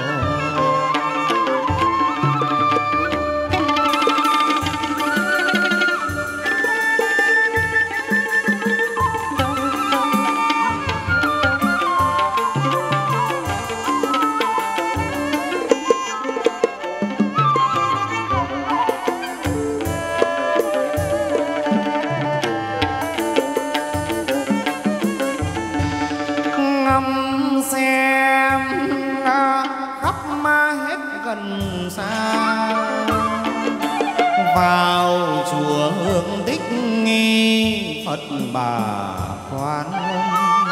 Vào chùa hương tích nghi Phật bà Quan Âm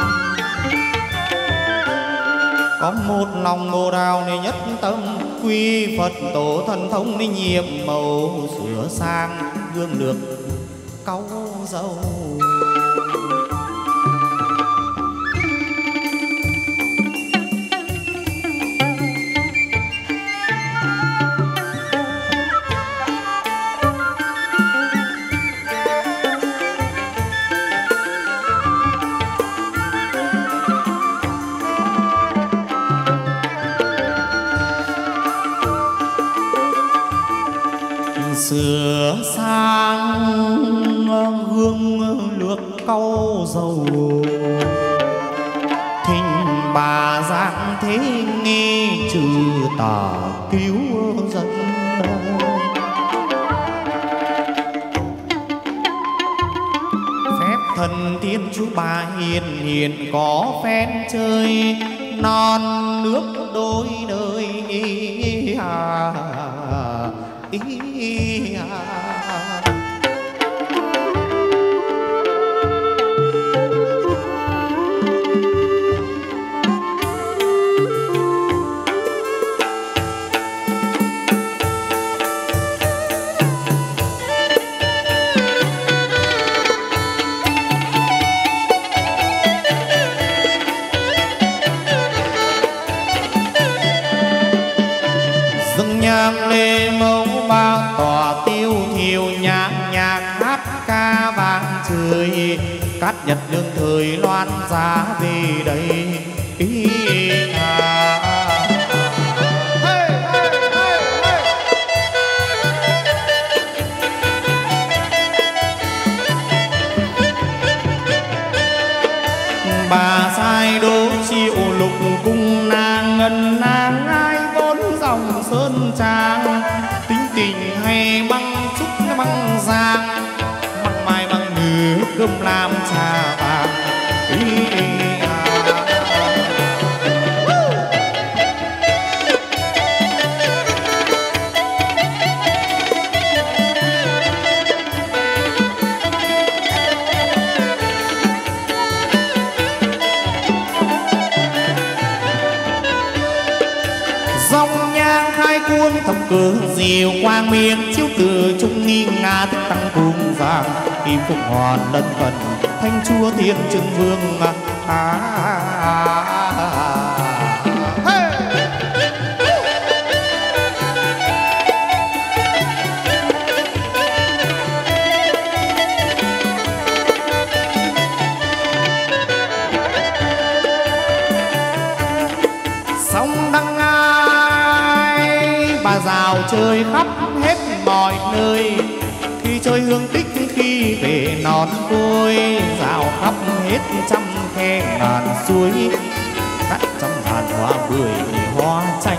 có một lòng bồ đào này nhất tâm quy Phật tổ thần thông này nhiệm màu sửa sang gương được cáu dâu. Sửa sang câu dầu. Thình bà giang thế nghi trừ tà cứu dân. Phép thần tiên chú bà hiền hiền có phen chơi non nước đôi nơi nhang lê mẫu ba tòa tiêu thiêu nhạc nhạc hát ca vang trời. Cát nhật đương thời loan giá về đây bà sai đố chịu lục cung nàng ngân nàng ai vốn dòng sơn trang. Tính tình hay băng trúc băng giang băng mai băng nữ cơm làm trà vàng. Dòng nhang khai cuốn thập cương diệu quang miên chiếu từ trung nghi nga thức tăng cung vàng. Kim phụng hoàn lân cận thanh chúa thiên trưng vương sông đăng bà rào chơi khắp hết mọi nơi. Khi chơi hương tích khi về non côi rào khắp hết trăm khe ngàn suối. Cắt trăm ngàn hoa bưởi hoa chanh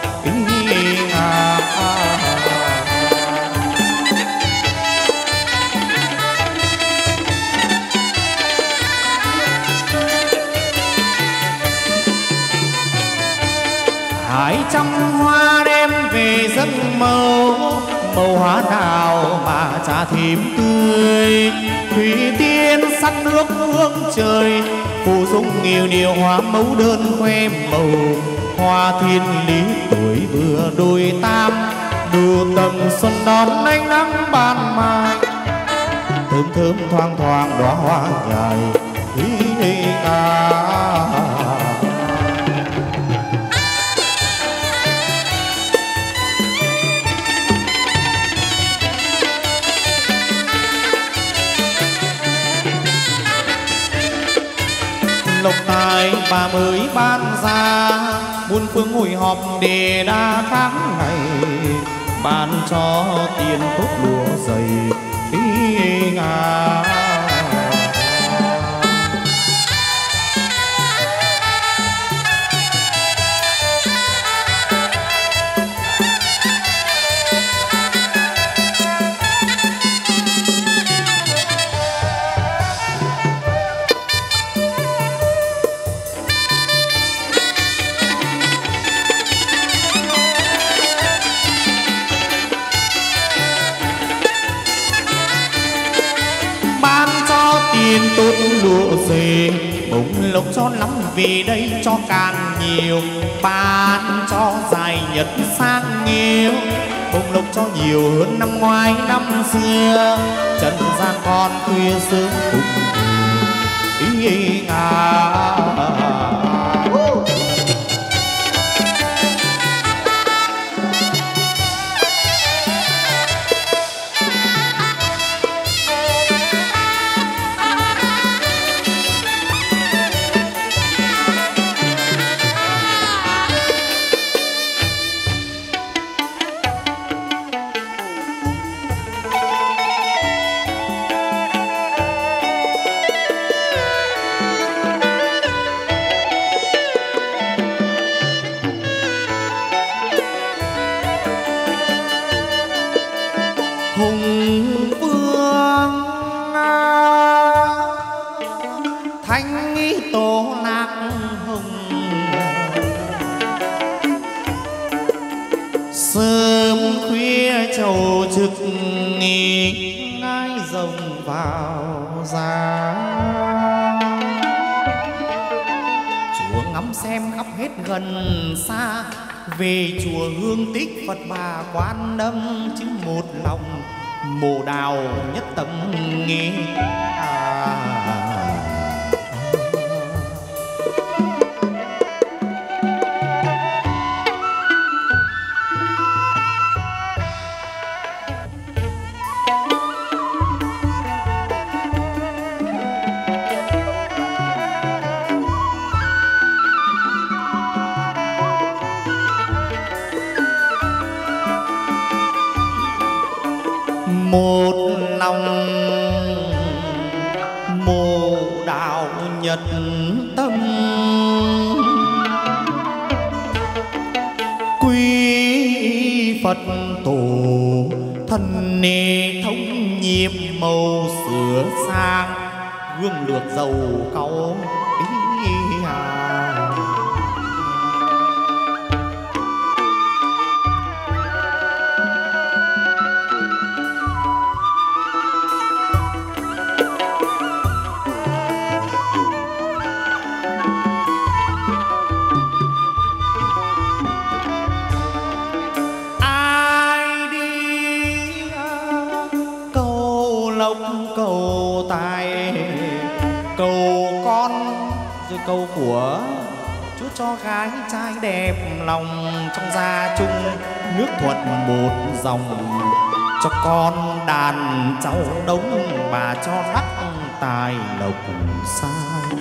hai trăm hoa đem về dân màu. Màu hoa nào mà chả thìm tươi. Thủy tiên sắc nước hương trời phù dung nhiều điều hoa mẫu đơn khoe màu. Hoa thiên lý tuổi vừa đôi tam đủ tầng xuân đón ánh nắng ban mai. Thơm thơm thoang thoảng đóa hoa nhài lộc tài bà mới ban ra. Muôn phương hội họp để đa tháng ngày ban cho tiền tốt lúa dày tiền tốt lúa dề. Bông lộc cho lắm vì đây cho càng nhiều. Bán cho dài nhật sang nghèo. Bông lộc cho nhiều hơn năm ngoái năm xưa. Trần gian con khuya sớm cùng ý trầu trực ngai rồng vào giá. Chúa ngắm xem khắp hết gần xa, về chùa Hương Tích Phật Bà Quan Âm, chứ một lòng mồ đào nhất tâm nghe. Một lòng mồ đạo nhật tâm, quý Phật tổ thân nề thống nhiệm màu sửa sang, gương lược dầu cáu ý cầu tài, cầu con rồi cầu của Chúa cho gái trai đẹp lòng, trong gia chung nước thuận một dòng, cho con đàn cháu đống bà cho đắc tài lộc sai.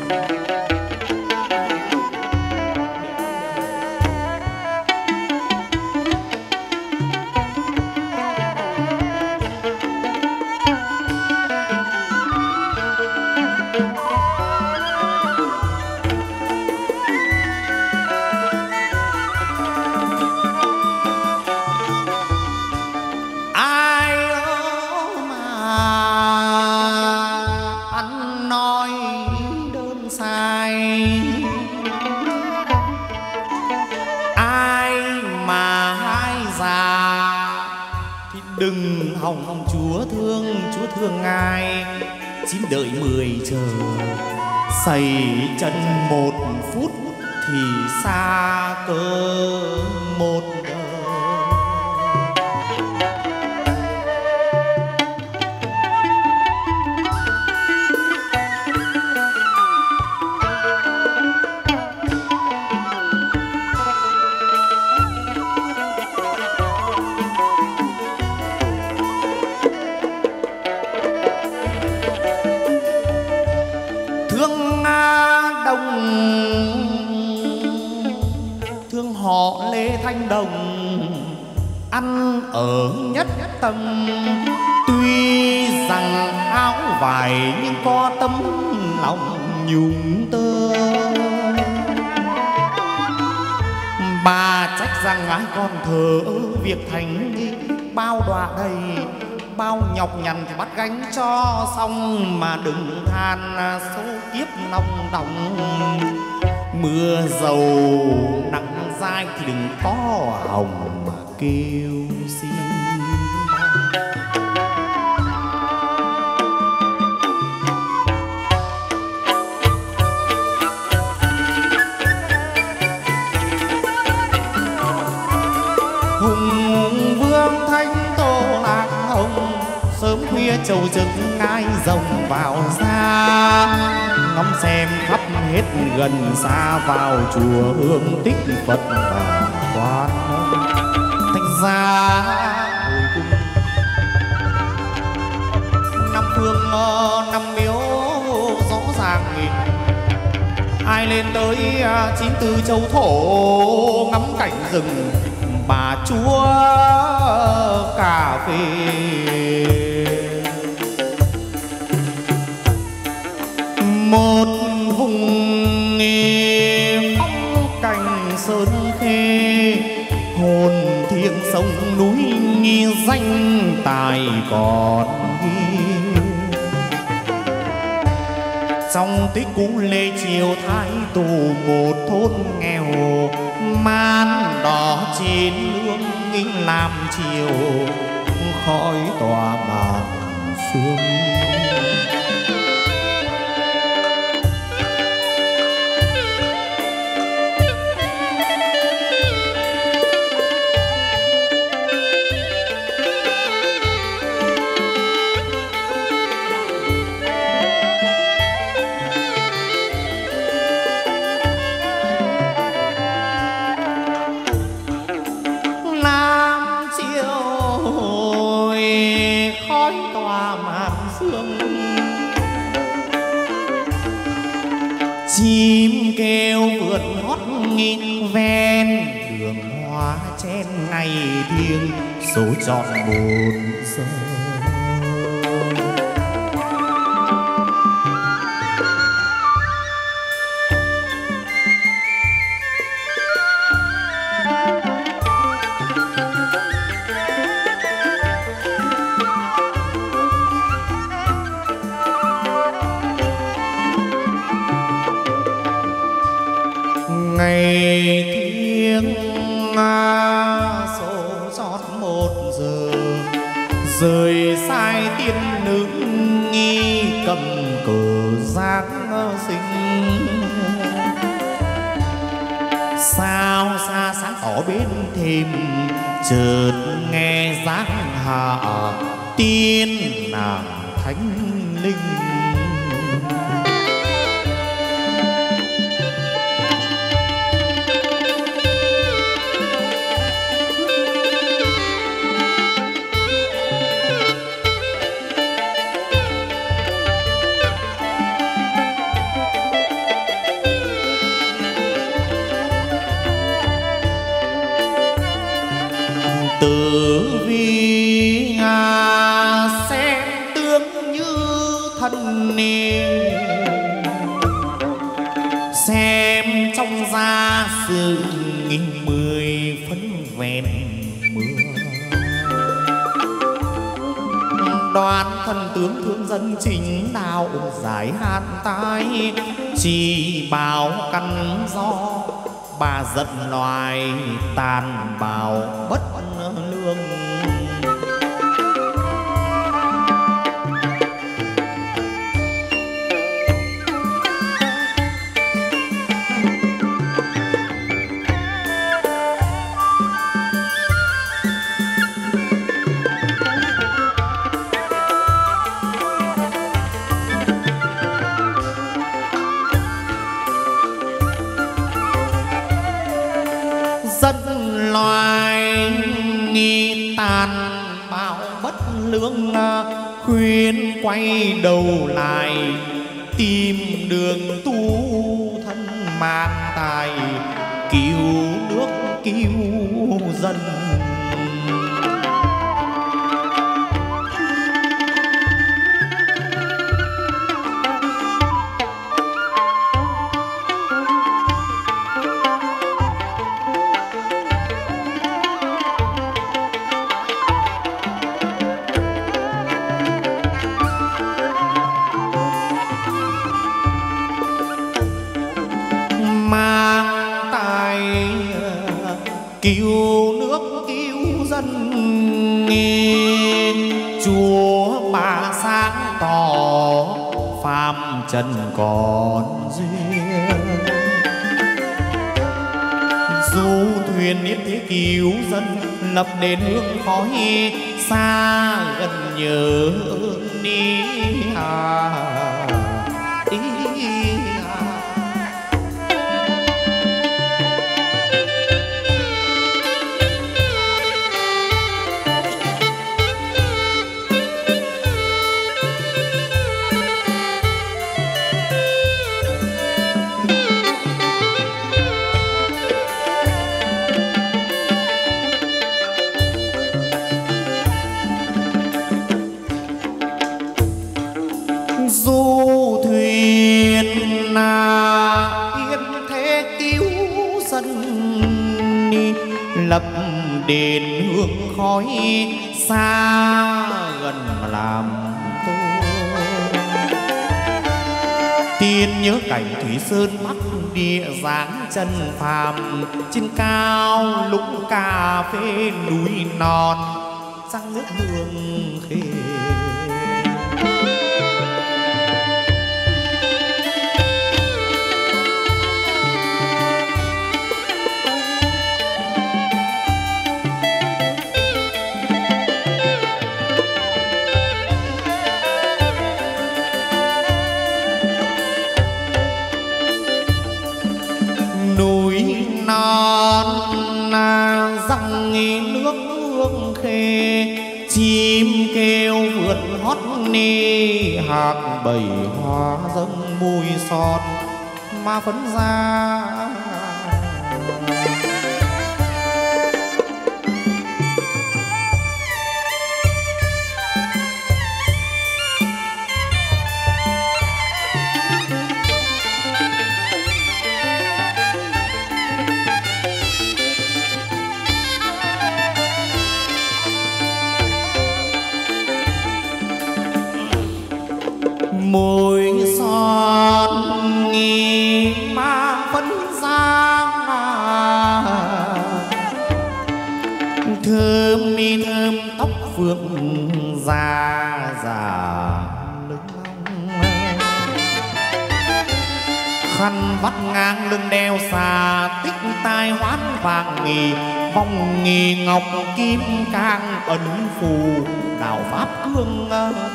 Đừng hòng Chúa thương ngài, chín đợi 10 chờ, xây chân 1 phút thì xa cơ 1 đời. Thương họ Lê Thanh Đồng ăn ở nhất tâm, tuy rằng áo vải nhưng có tấm lòng nhung tơ. Bà trách rằng ai con thờ việc thành bao đọa đầy, bao nhọc nhằn thì bắt gánh cho xong, mà đừng than số kiếp nong đồng. Mưa dầu nặng dai thì đừng có hồng mà kêu xin. Hùng vương thanh tô lạc hồng, sớm khuya trầu trực ngai rồng vào ra. Ngắm xem khắp hết gần xa, vào chùa Hương Tích Phật Bà Quan Âm. Thành ra hồi cung năm phương năm miếu rõ ràng, ai lên tới 94 châu thổ, ngắm cảnh rừng Bà Chúa cà phê. Một vùng phong cảnh sơn khê, hồn thiêng sông núi danh tài còn ghi. Trong tích cũ Lê Triều Thái Tù, một thôn nghèo man đỏ trên nương nghinh làm chiều. khói tỏa màn sương. Chim kêu vượt hót nghìn ven đường hoa chen ngày thiêng số tròn một giờ. Ngày thiêng số chót một giờ rời sai tiên nữ nghi cầm cờ giáng sinh. Sao xa sáng tỏ bên thềm chợt nghe giáng hạ tiên nàng thánh linh. Tử vi xem tướng như thân niên, xem trong gia sự nghìn mười phân vẹn mưa. Đoán thần tướng thương dân chính đạo giải hạn tai, chỉ bảo căn do bà giận loài tàn bạo bất lương. Dân loài nghi tàn bạo bất lương, khuyên quay đầu lại tìm đường tu thân man tài, cứu nước cứu dân. Mang tay cứu nước cứu dân, Chúa ba sáng tỏ phàm trần còn duyên. Du thuyền yết thế cứu dân, lập đền hương khói xa gần nhớ đi du thuyền yên thế cứu dân, lập đền hương khói xa gần làm tôi. Tiên nhớ cảnh Thủy Sơn Bắc địa dáng chân phàm, trên cao lũng cà phê núi non răng nước hương khê. Chim kêu vượn hót nê hạc bầy hoa dâng mùi son mà phấn ra. Môi son nghi mang phấn giang, thơm mi thơm tóc phượng già già lưng long, khăn vắt ngang lưng đeo xà tích tai hoán vàng nghì, vòng nghì ngọc kim cang ấn phù đạo pháp cương.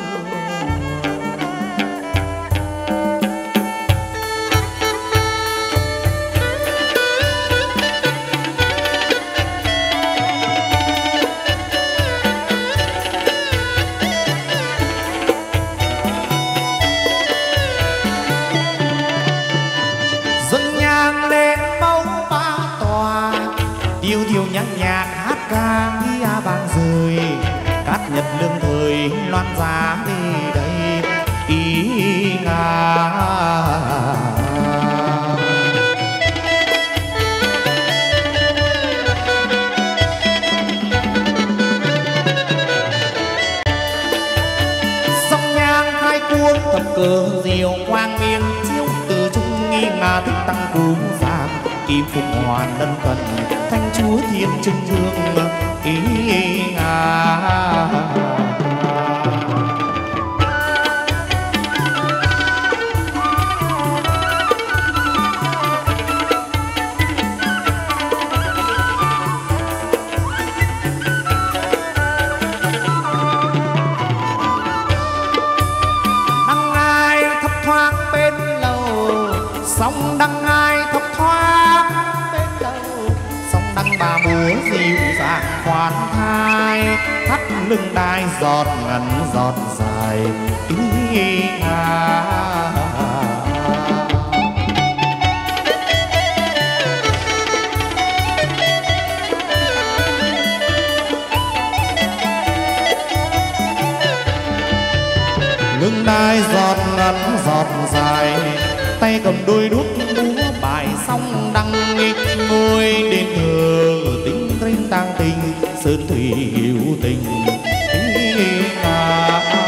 Điều nhạc nhạc hát ca đi vang rời, cát nhật lương thời loan giá đi đây ý ngà. Sông nhang hai cuông thập cờ diều quang miên chiếu từ trung nghi ngà thích tăng cúng giang kim phục hoàn lân cận thanh chúa thiên trưng dương ý ngà. Đăng ai thấp thoáng bên lầu sông, đăng ai thấp thoáng bên lầu sông, đăng bà múa dịu dàng khoan thai, thắt lưng đai giọt ngắn giọt dài ý ngà. Lưng đai giọt ngắn giọt dài, tay cầm đôi đuốc múa bài song đăng, ngồi đền thờ tính rinh tang tình sơn thủy hữu tình ý ngà.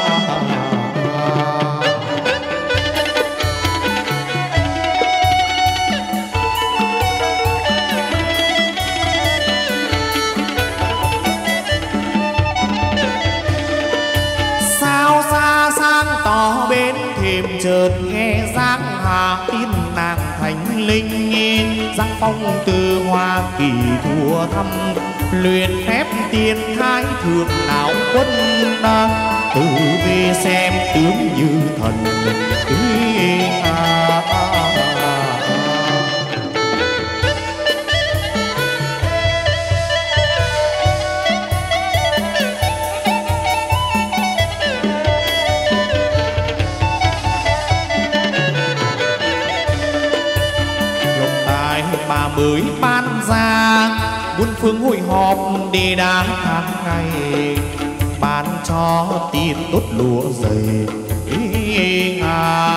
Sao xa sang tỏ bên thềm chợt nghe giang hà tin nàng thành linh nhiên, giang phong từ Hoa Kỳ thua thăm luyện phép tiên thái thượng đạo quân đang từ về xem tướng như thần ý ngà. Mới ban ra buôn phương hội họp để đá tháng ngày, ban cho tiền tốt lúa dày ý ngà.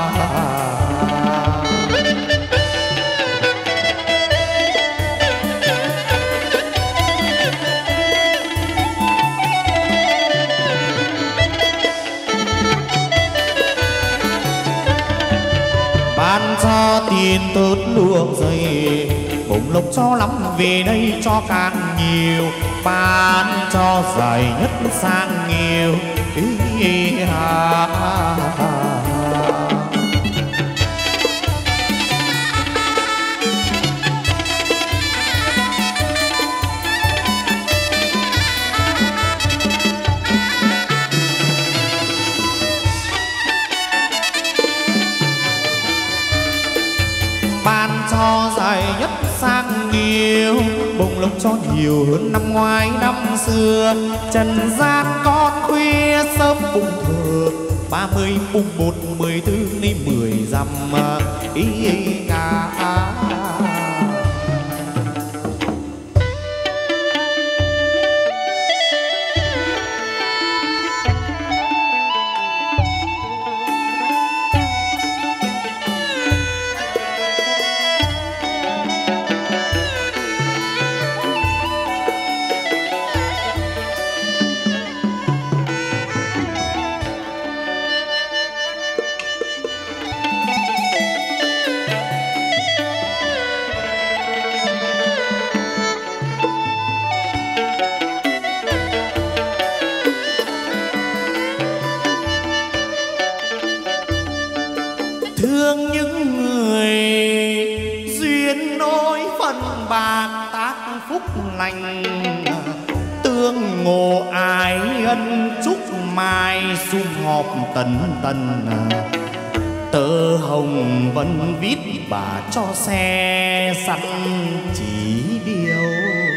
Ban cho tiền tốt lúa dày, bổng lộc cho lắm về đây cho càng nhiều, ban cho giải nhất sang nhiều ban cho giải nhất sang nhiều, bông lộc cho nhiều hơn năm ngoái năm xưa. Trần gian con khuya sớm bùng thờ 30 mùng 1 14 đi 10 dặm ý ngà. thương những người duyên nối phần bạc tác phúc lành, tương ngộ ai ân chúc mai sum họp tần tần. Tơ hồng vẫn viết bà cho xe sẵn chỉ điều.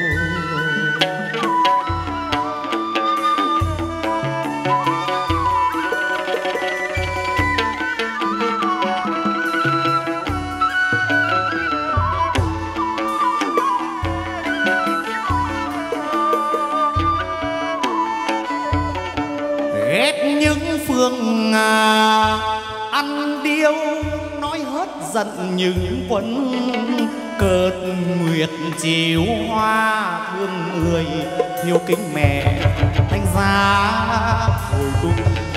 Ghét những phương ăn điêu nói hết giận những quân cợt nguyệt chiếu hoa thương người hiếu kính mẹ thanh giá hồi cung.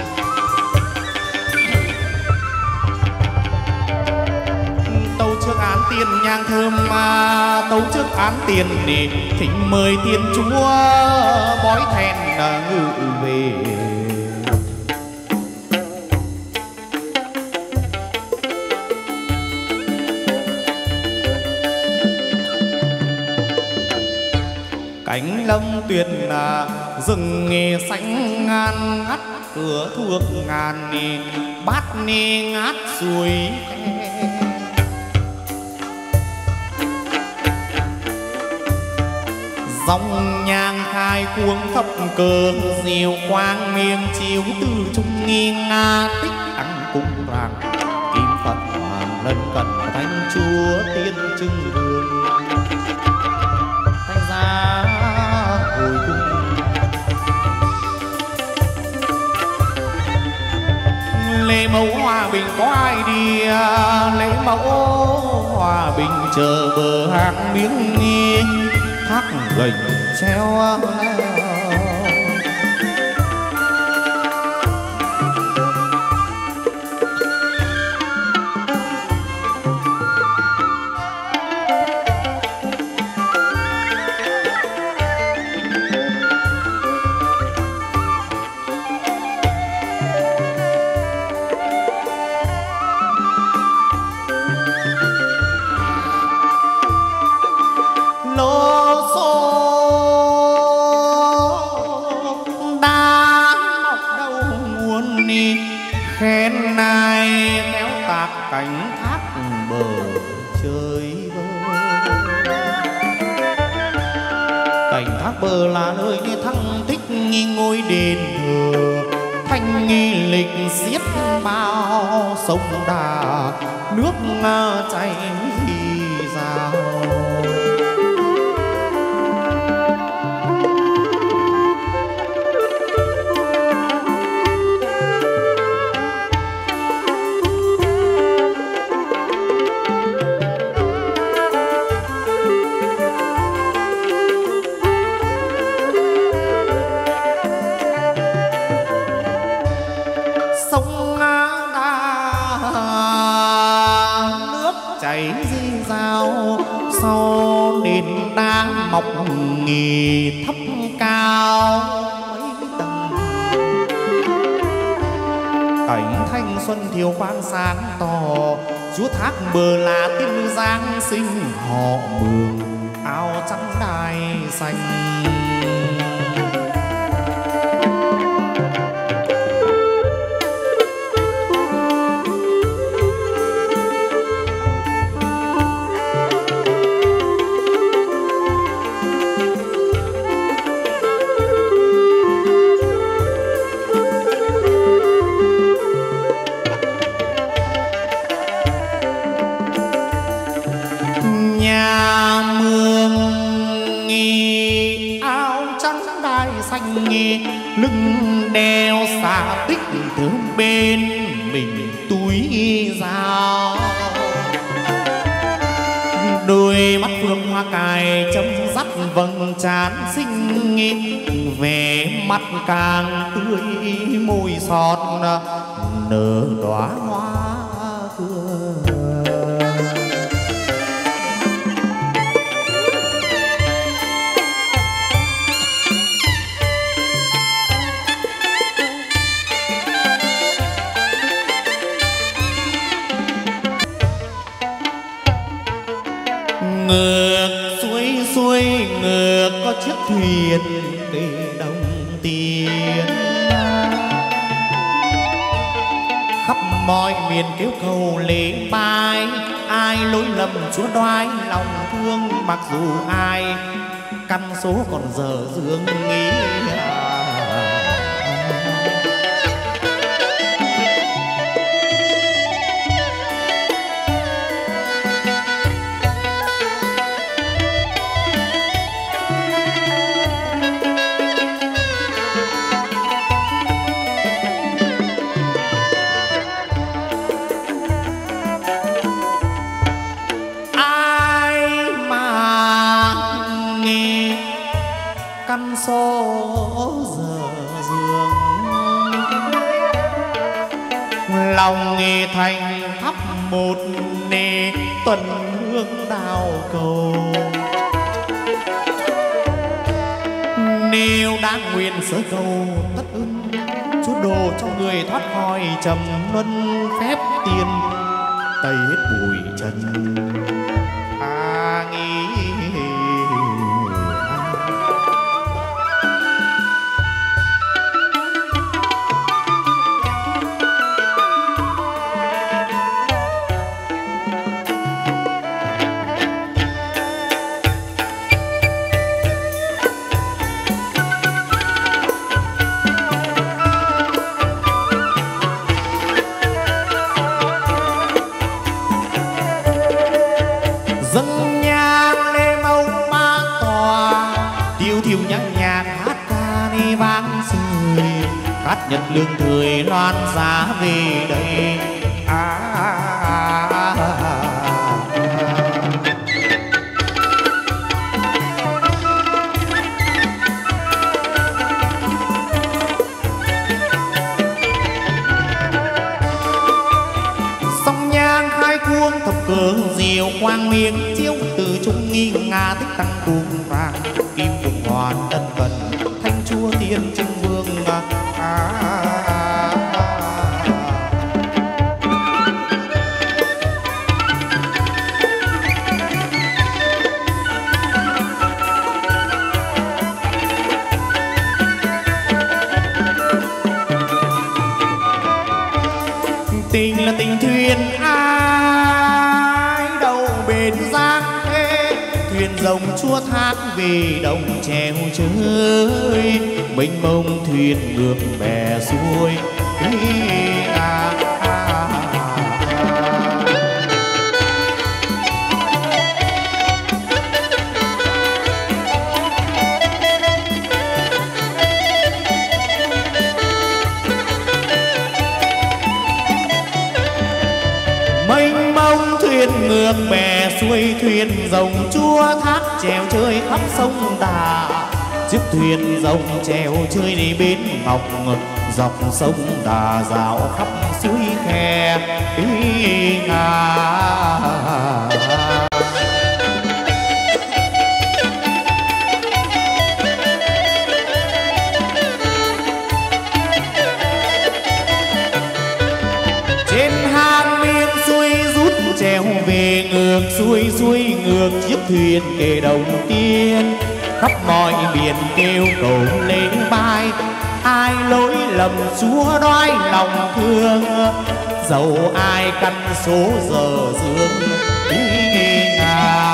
Tâu trước án tiền nhang thơm tâu trước án tiền để thỉnh mời tiên chúa bói thèn ngự về. Cánh lâm tuyền rừng nghề xanh ngàn ngắt, cửa thuộc ngàn bát ni ngát suối. Dòng nhang khai cuống thấp cờ diều quang miên chiếu từ trung nghi nga tích ăn cung vàng kim Phật hoàng lân cận thánh chúa tiên trưng đường thanh giá hồi cung. Lễ mẫu hòa bình có ai đi lễ mẫu hòa bình chờ bờ hàng miếng nghiêng thác gành treo. Khen này kéo tạc cảnh thác bờ chơi vơi. Cảnh thác bờ là nơi thăng thích nghi ngôi đền thờ, thanh nghi lịch xiết bao sông Đà nước chảy rào. Sông Đà nước chảy ngọc nghì thấp cao mấy tầng. Cảnh thanh xuân thiều quang sáng tỏ, chúa thác bờ là tiên giáng sinh họ mường áo trắng đai xanh. Lưng đeo xà tích từ bên mình túi dao, đôi mắt phương hoa cài chấm dắt vầng trán xinh, vẻ mặt càng tươi môi son nở đóa hoa hương. Ngược xuôi ngược có chiếc thuyền để đồng tiền, khắp mọi miền kêu cầu lễ bài. Ai lỗi lầm chúa đoái lòng thương, mặc dù ai căn số còn dở dương nghĩ. Số giờ dương lòng nghe thành thắp một nề tuần hương đào cầu. Nếu đáng nguyện sớ cầu tất ưng, chúa đồ cho người thoát khỏi trầm luân, phép tiền tây hết bụi trần. Nhật lương thời loan giá về đây. Sông nhang khai cuông thập cường diệu quang miên chiếu, từ trung nghi ngà tích tăng cung vàng kim phụng hoàn đất vần thanh chúa tiên trưng vương. Tình là tình thuyền ai đâu bến giang thế, thuyền rồng chúa thác về đồng chèo chơi, mênh mông thuyền ngược bè xuôi. Ngược bè xuôi thuyền rồng chúa thác chèo chơi khắp sông Đà, chiếc thuyền rồng chèo chơi đi bến ngọc, dọc sông Đà dạo khắp suối khe ngà. xuôi xuôi ngược chiếc thuyền kề đầu tiên, khắp mọi miền kêu cầu lễ bài. Ai lỗi lầm Chúa đoái lòng thương, dẫu ai căn số giờ dương ý ngà.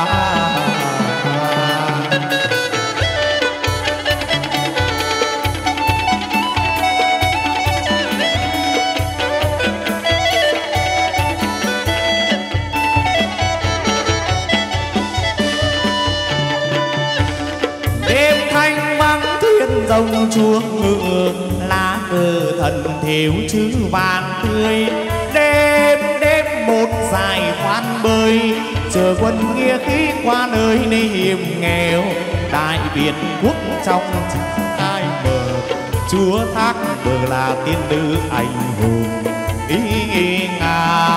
Rồng chuông ngựa lá cờ thần thêu chữ vàng tươi. Đêm đêm một dài khoan bơi, chờ quân nghĩa khí qua nơi đây hiểm nghèo. Đại Việt quốc trong ai bờ, Chúa thác bờ là tiên nữ anh hùng ý ngà.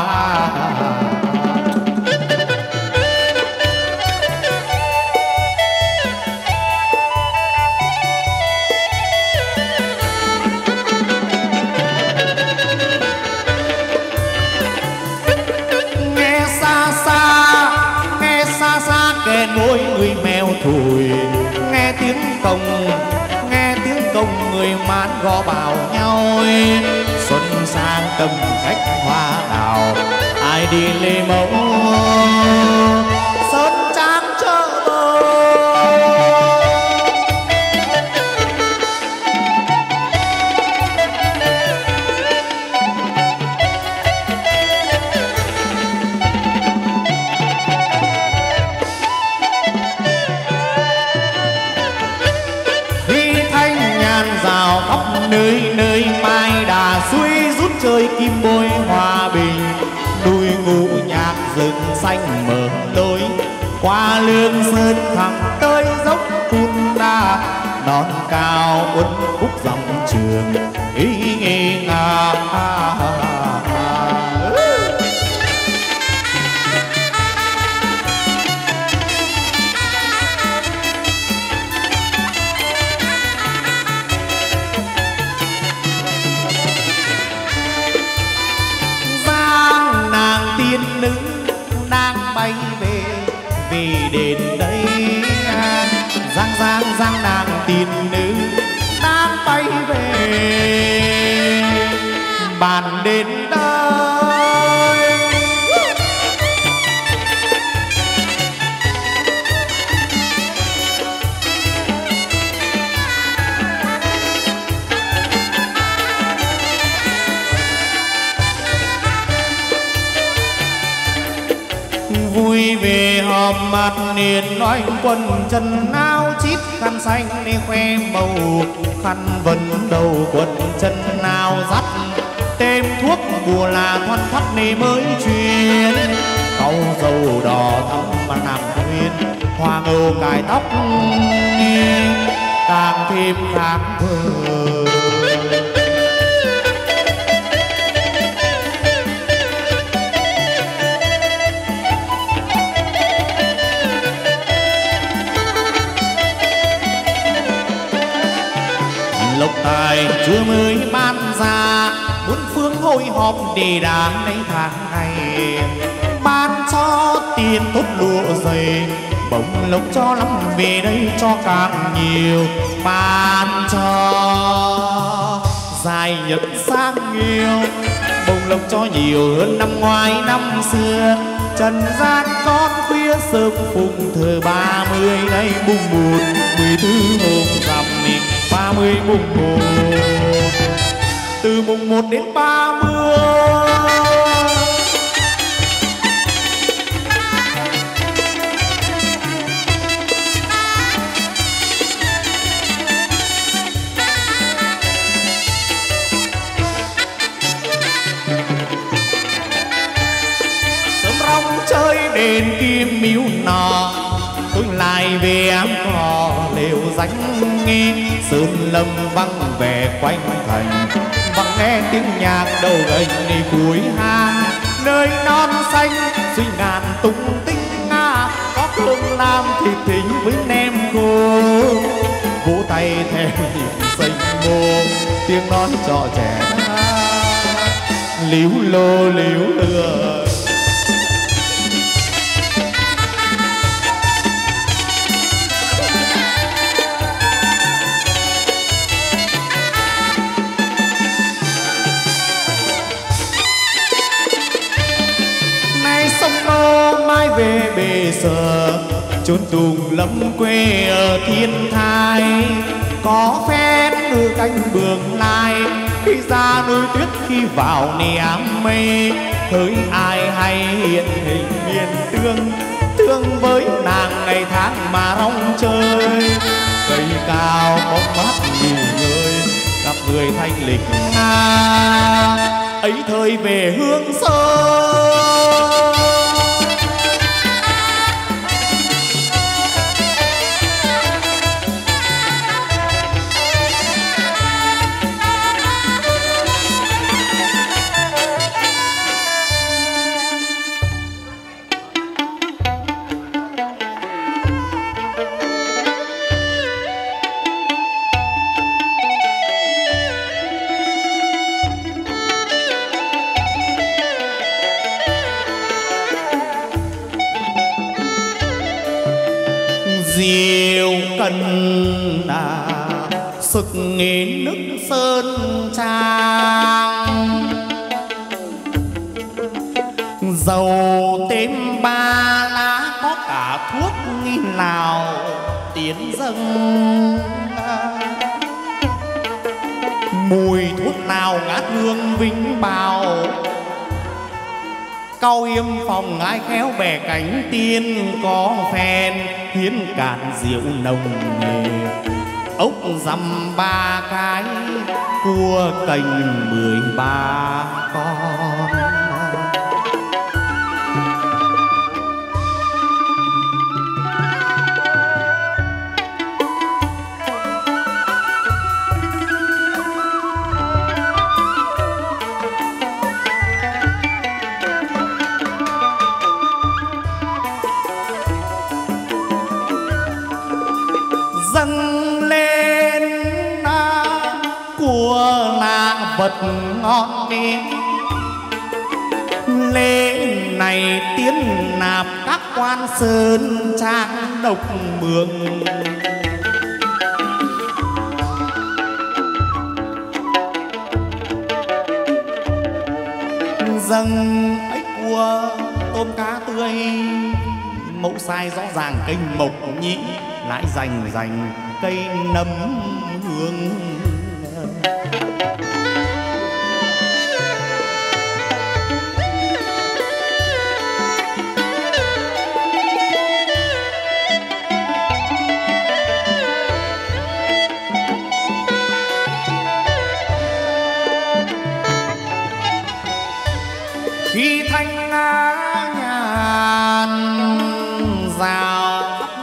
Ngôi người mèo thủi, nghe tiếng công người mán gõ bảo nhau. Xuân sang cầm khách hoa đào, ai đi lê mẫu sơn trang chợ bờ. Nơi nơi mai đà suối rút chơi kim bôi hòa bình. Núi ngũ nhạc rừng xanh mở lối, qua lương sơn thẳng tới dốc Cun Đa. Non cao uốn khúc dòng trường ý ngà. Nữ đang bay về vì đến đây. Giang nàng tiên nữ đang bay về bàn đến đây. Vui về họp mặt niên oanh quân, chân áo chít khăn xanh đi khoe màu. Khăn vấn đầu quần chân nào dắt, tem thuốc bùa là thoăn thoắt nề mới truyền. Cau dầu đỏ thắm mà làm nguyên, hoa ngâu cài tóc càng thêm khác thơ. Lộc tài Chúa mới ban ra, bốn phương hội họp để đàn lấy tháng ngày. Ban cho tiền tốt lụa dày, bỗng lộc cho lắm về đây cho càng nhiều. Ban cho dài nhật sang nhiều, bỗng lộc cho nhiều hơn năm ngoái năm xưa. Trần gian con khuya sớm phụng thờ 30 đây mùng 1 14 hôm rằm 30 mùng 1, từ mùng 1 đến 30. Sớm rong chơi đền kim miếu nọ, tôi lại về ám cò lều ránh nghe. Sơn lâm vắng vẻ quanh thành, vắng nghe tiếng nhạc đầu gành đi cuối hang. Nơi non xanh suy ngàn tung tinh nga, có hương lam thịt thính với nem khô. Vỗ tay theo nhịp xanh mô, tiếng nói trò trẻ líu lô líu lừa. chốn tùng lâm quê ở thiên thai. Có phen ngư canh bường lai, khi ra núi tuyết khi vào ném mây. Hỡi ai hay hiện hình miền tương, thương với nàng ngày tháng mà rong chơi. Cây cao bóng mát nghỉ ngơi, gặp người thanh lịch ấy thời về hương sơn. diệu cần sực nghề nước sơn trang. Dầu tím ba lá có cả thuốc nghi lào tiến dâng. Mùi thuốc nào ngát hương vinh bào, cau yếm phòng ai khéo bẻ cánh tiên. Có phen hiến cạn rượu nồng nghề, ốc dăm ba cái cua cành 13 con. Dâng lên của là vật ngon miếng, lễ này tiến nạp các quan sơn trang độc mường. Dâng ếch cua tôm cá tươi, mẫu sai rõ ràng kênh mộc nhĩ, lại dành cây nấm hương. Khi thanh nhàn rào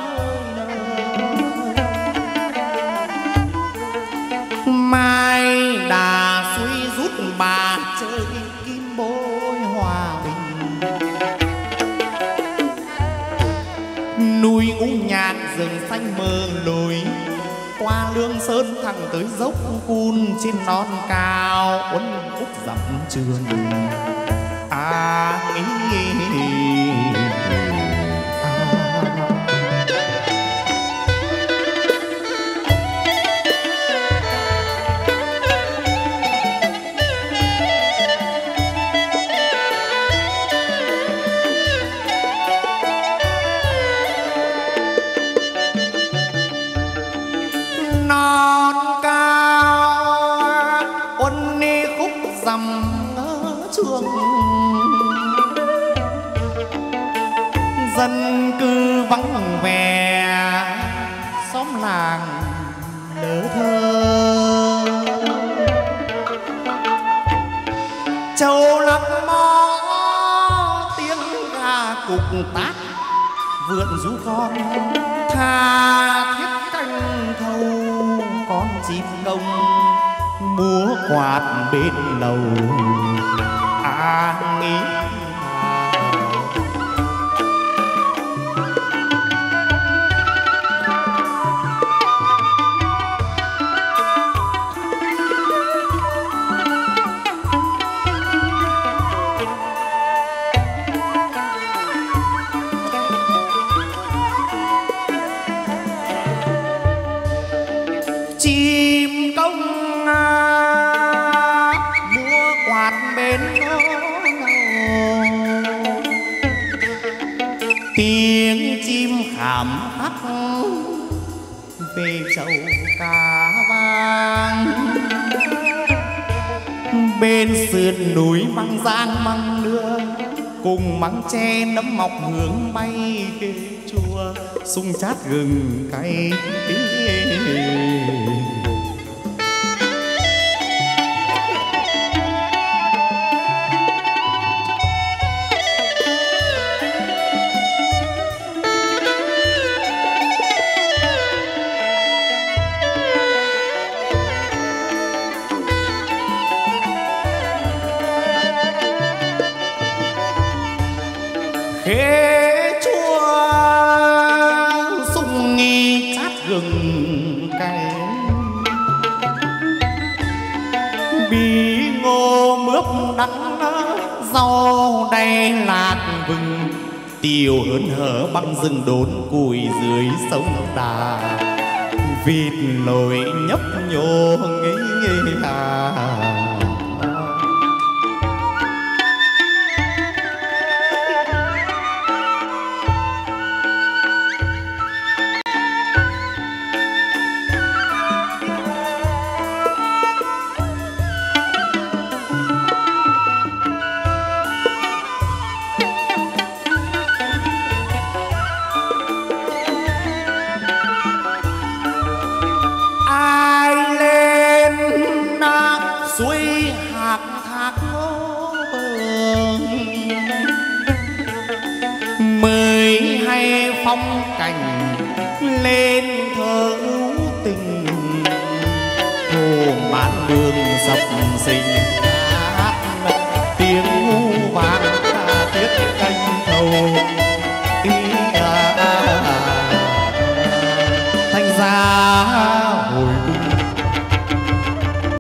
mai đà suy rút bà chơi kim bối hòa bình. Núi ngũ nhạc rừng xanh mờ lối, qua lương sơn thẳng tới dốc cun trên non cao uốn khúc dặm trường. Non cao uốn khúc dặm trường, dân cư vắng vẻ xóm làng lỡ thơ. Châu lắc mõ tiếng gà cục tác, vượn rú con tha thiết canh thâu. Con chim công múa quạt bên lầu nghĩ. Chim công múa quạt bên nó, tiếng chim khảo cảm khắc về chầu cá vàng. Bên sườn núi măng giang măng nưa cùng măng tre nấm mọc hướng bay khê chua sung chát gừng cay. Khế chua sung nghi chát gừng cay. Bí ngô mướp đắng rau đay lạc vừng. Tiêu hớn hở băng rừng đốn cùi dưới sông Đà. Vịt nồi nhấp nhô nghi nghi hà. Suối hạc thác ngô bờ mới hay phong cảnh lên thơ ưu tình. Hồ bán đường dập dình tiếng ngu vàng ca tiết canh thầu. Thành ra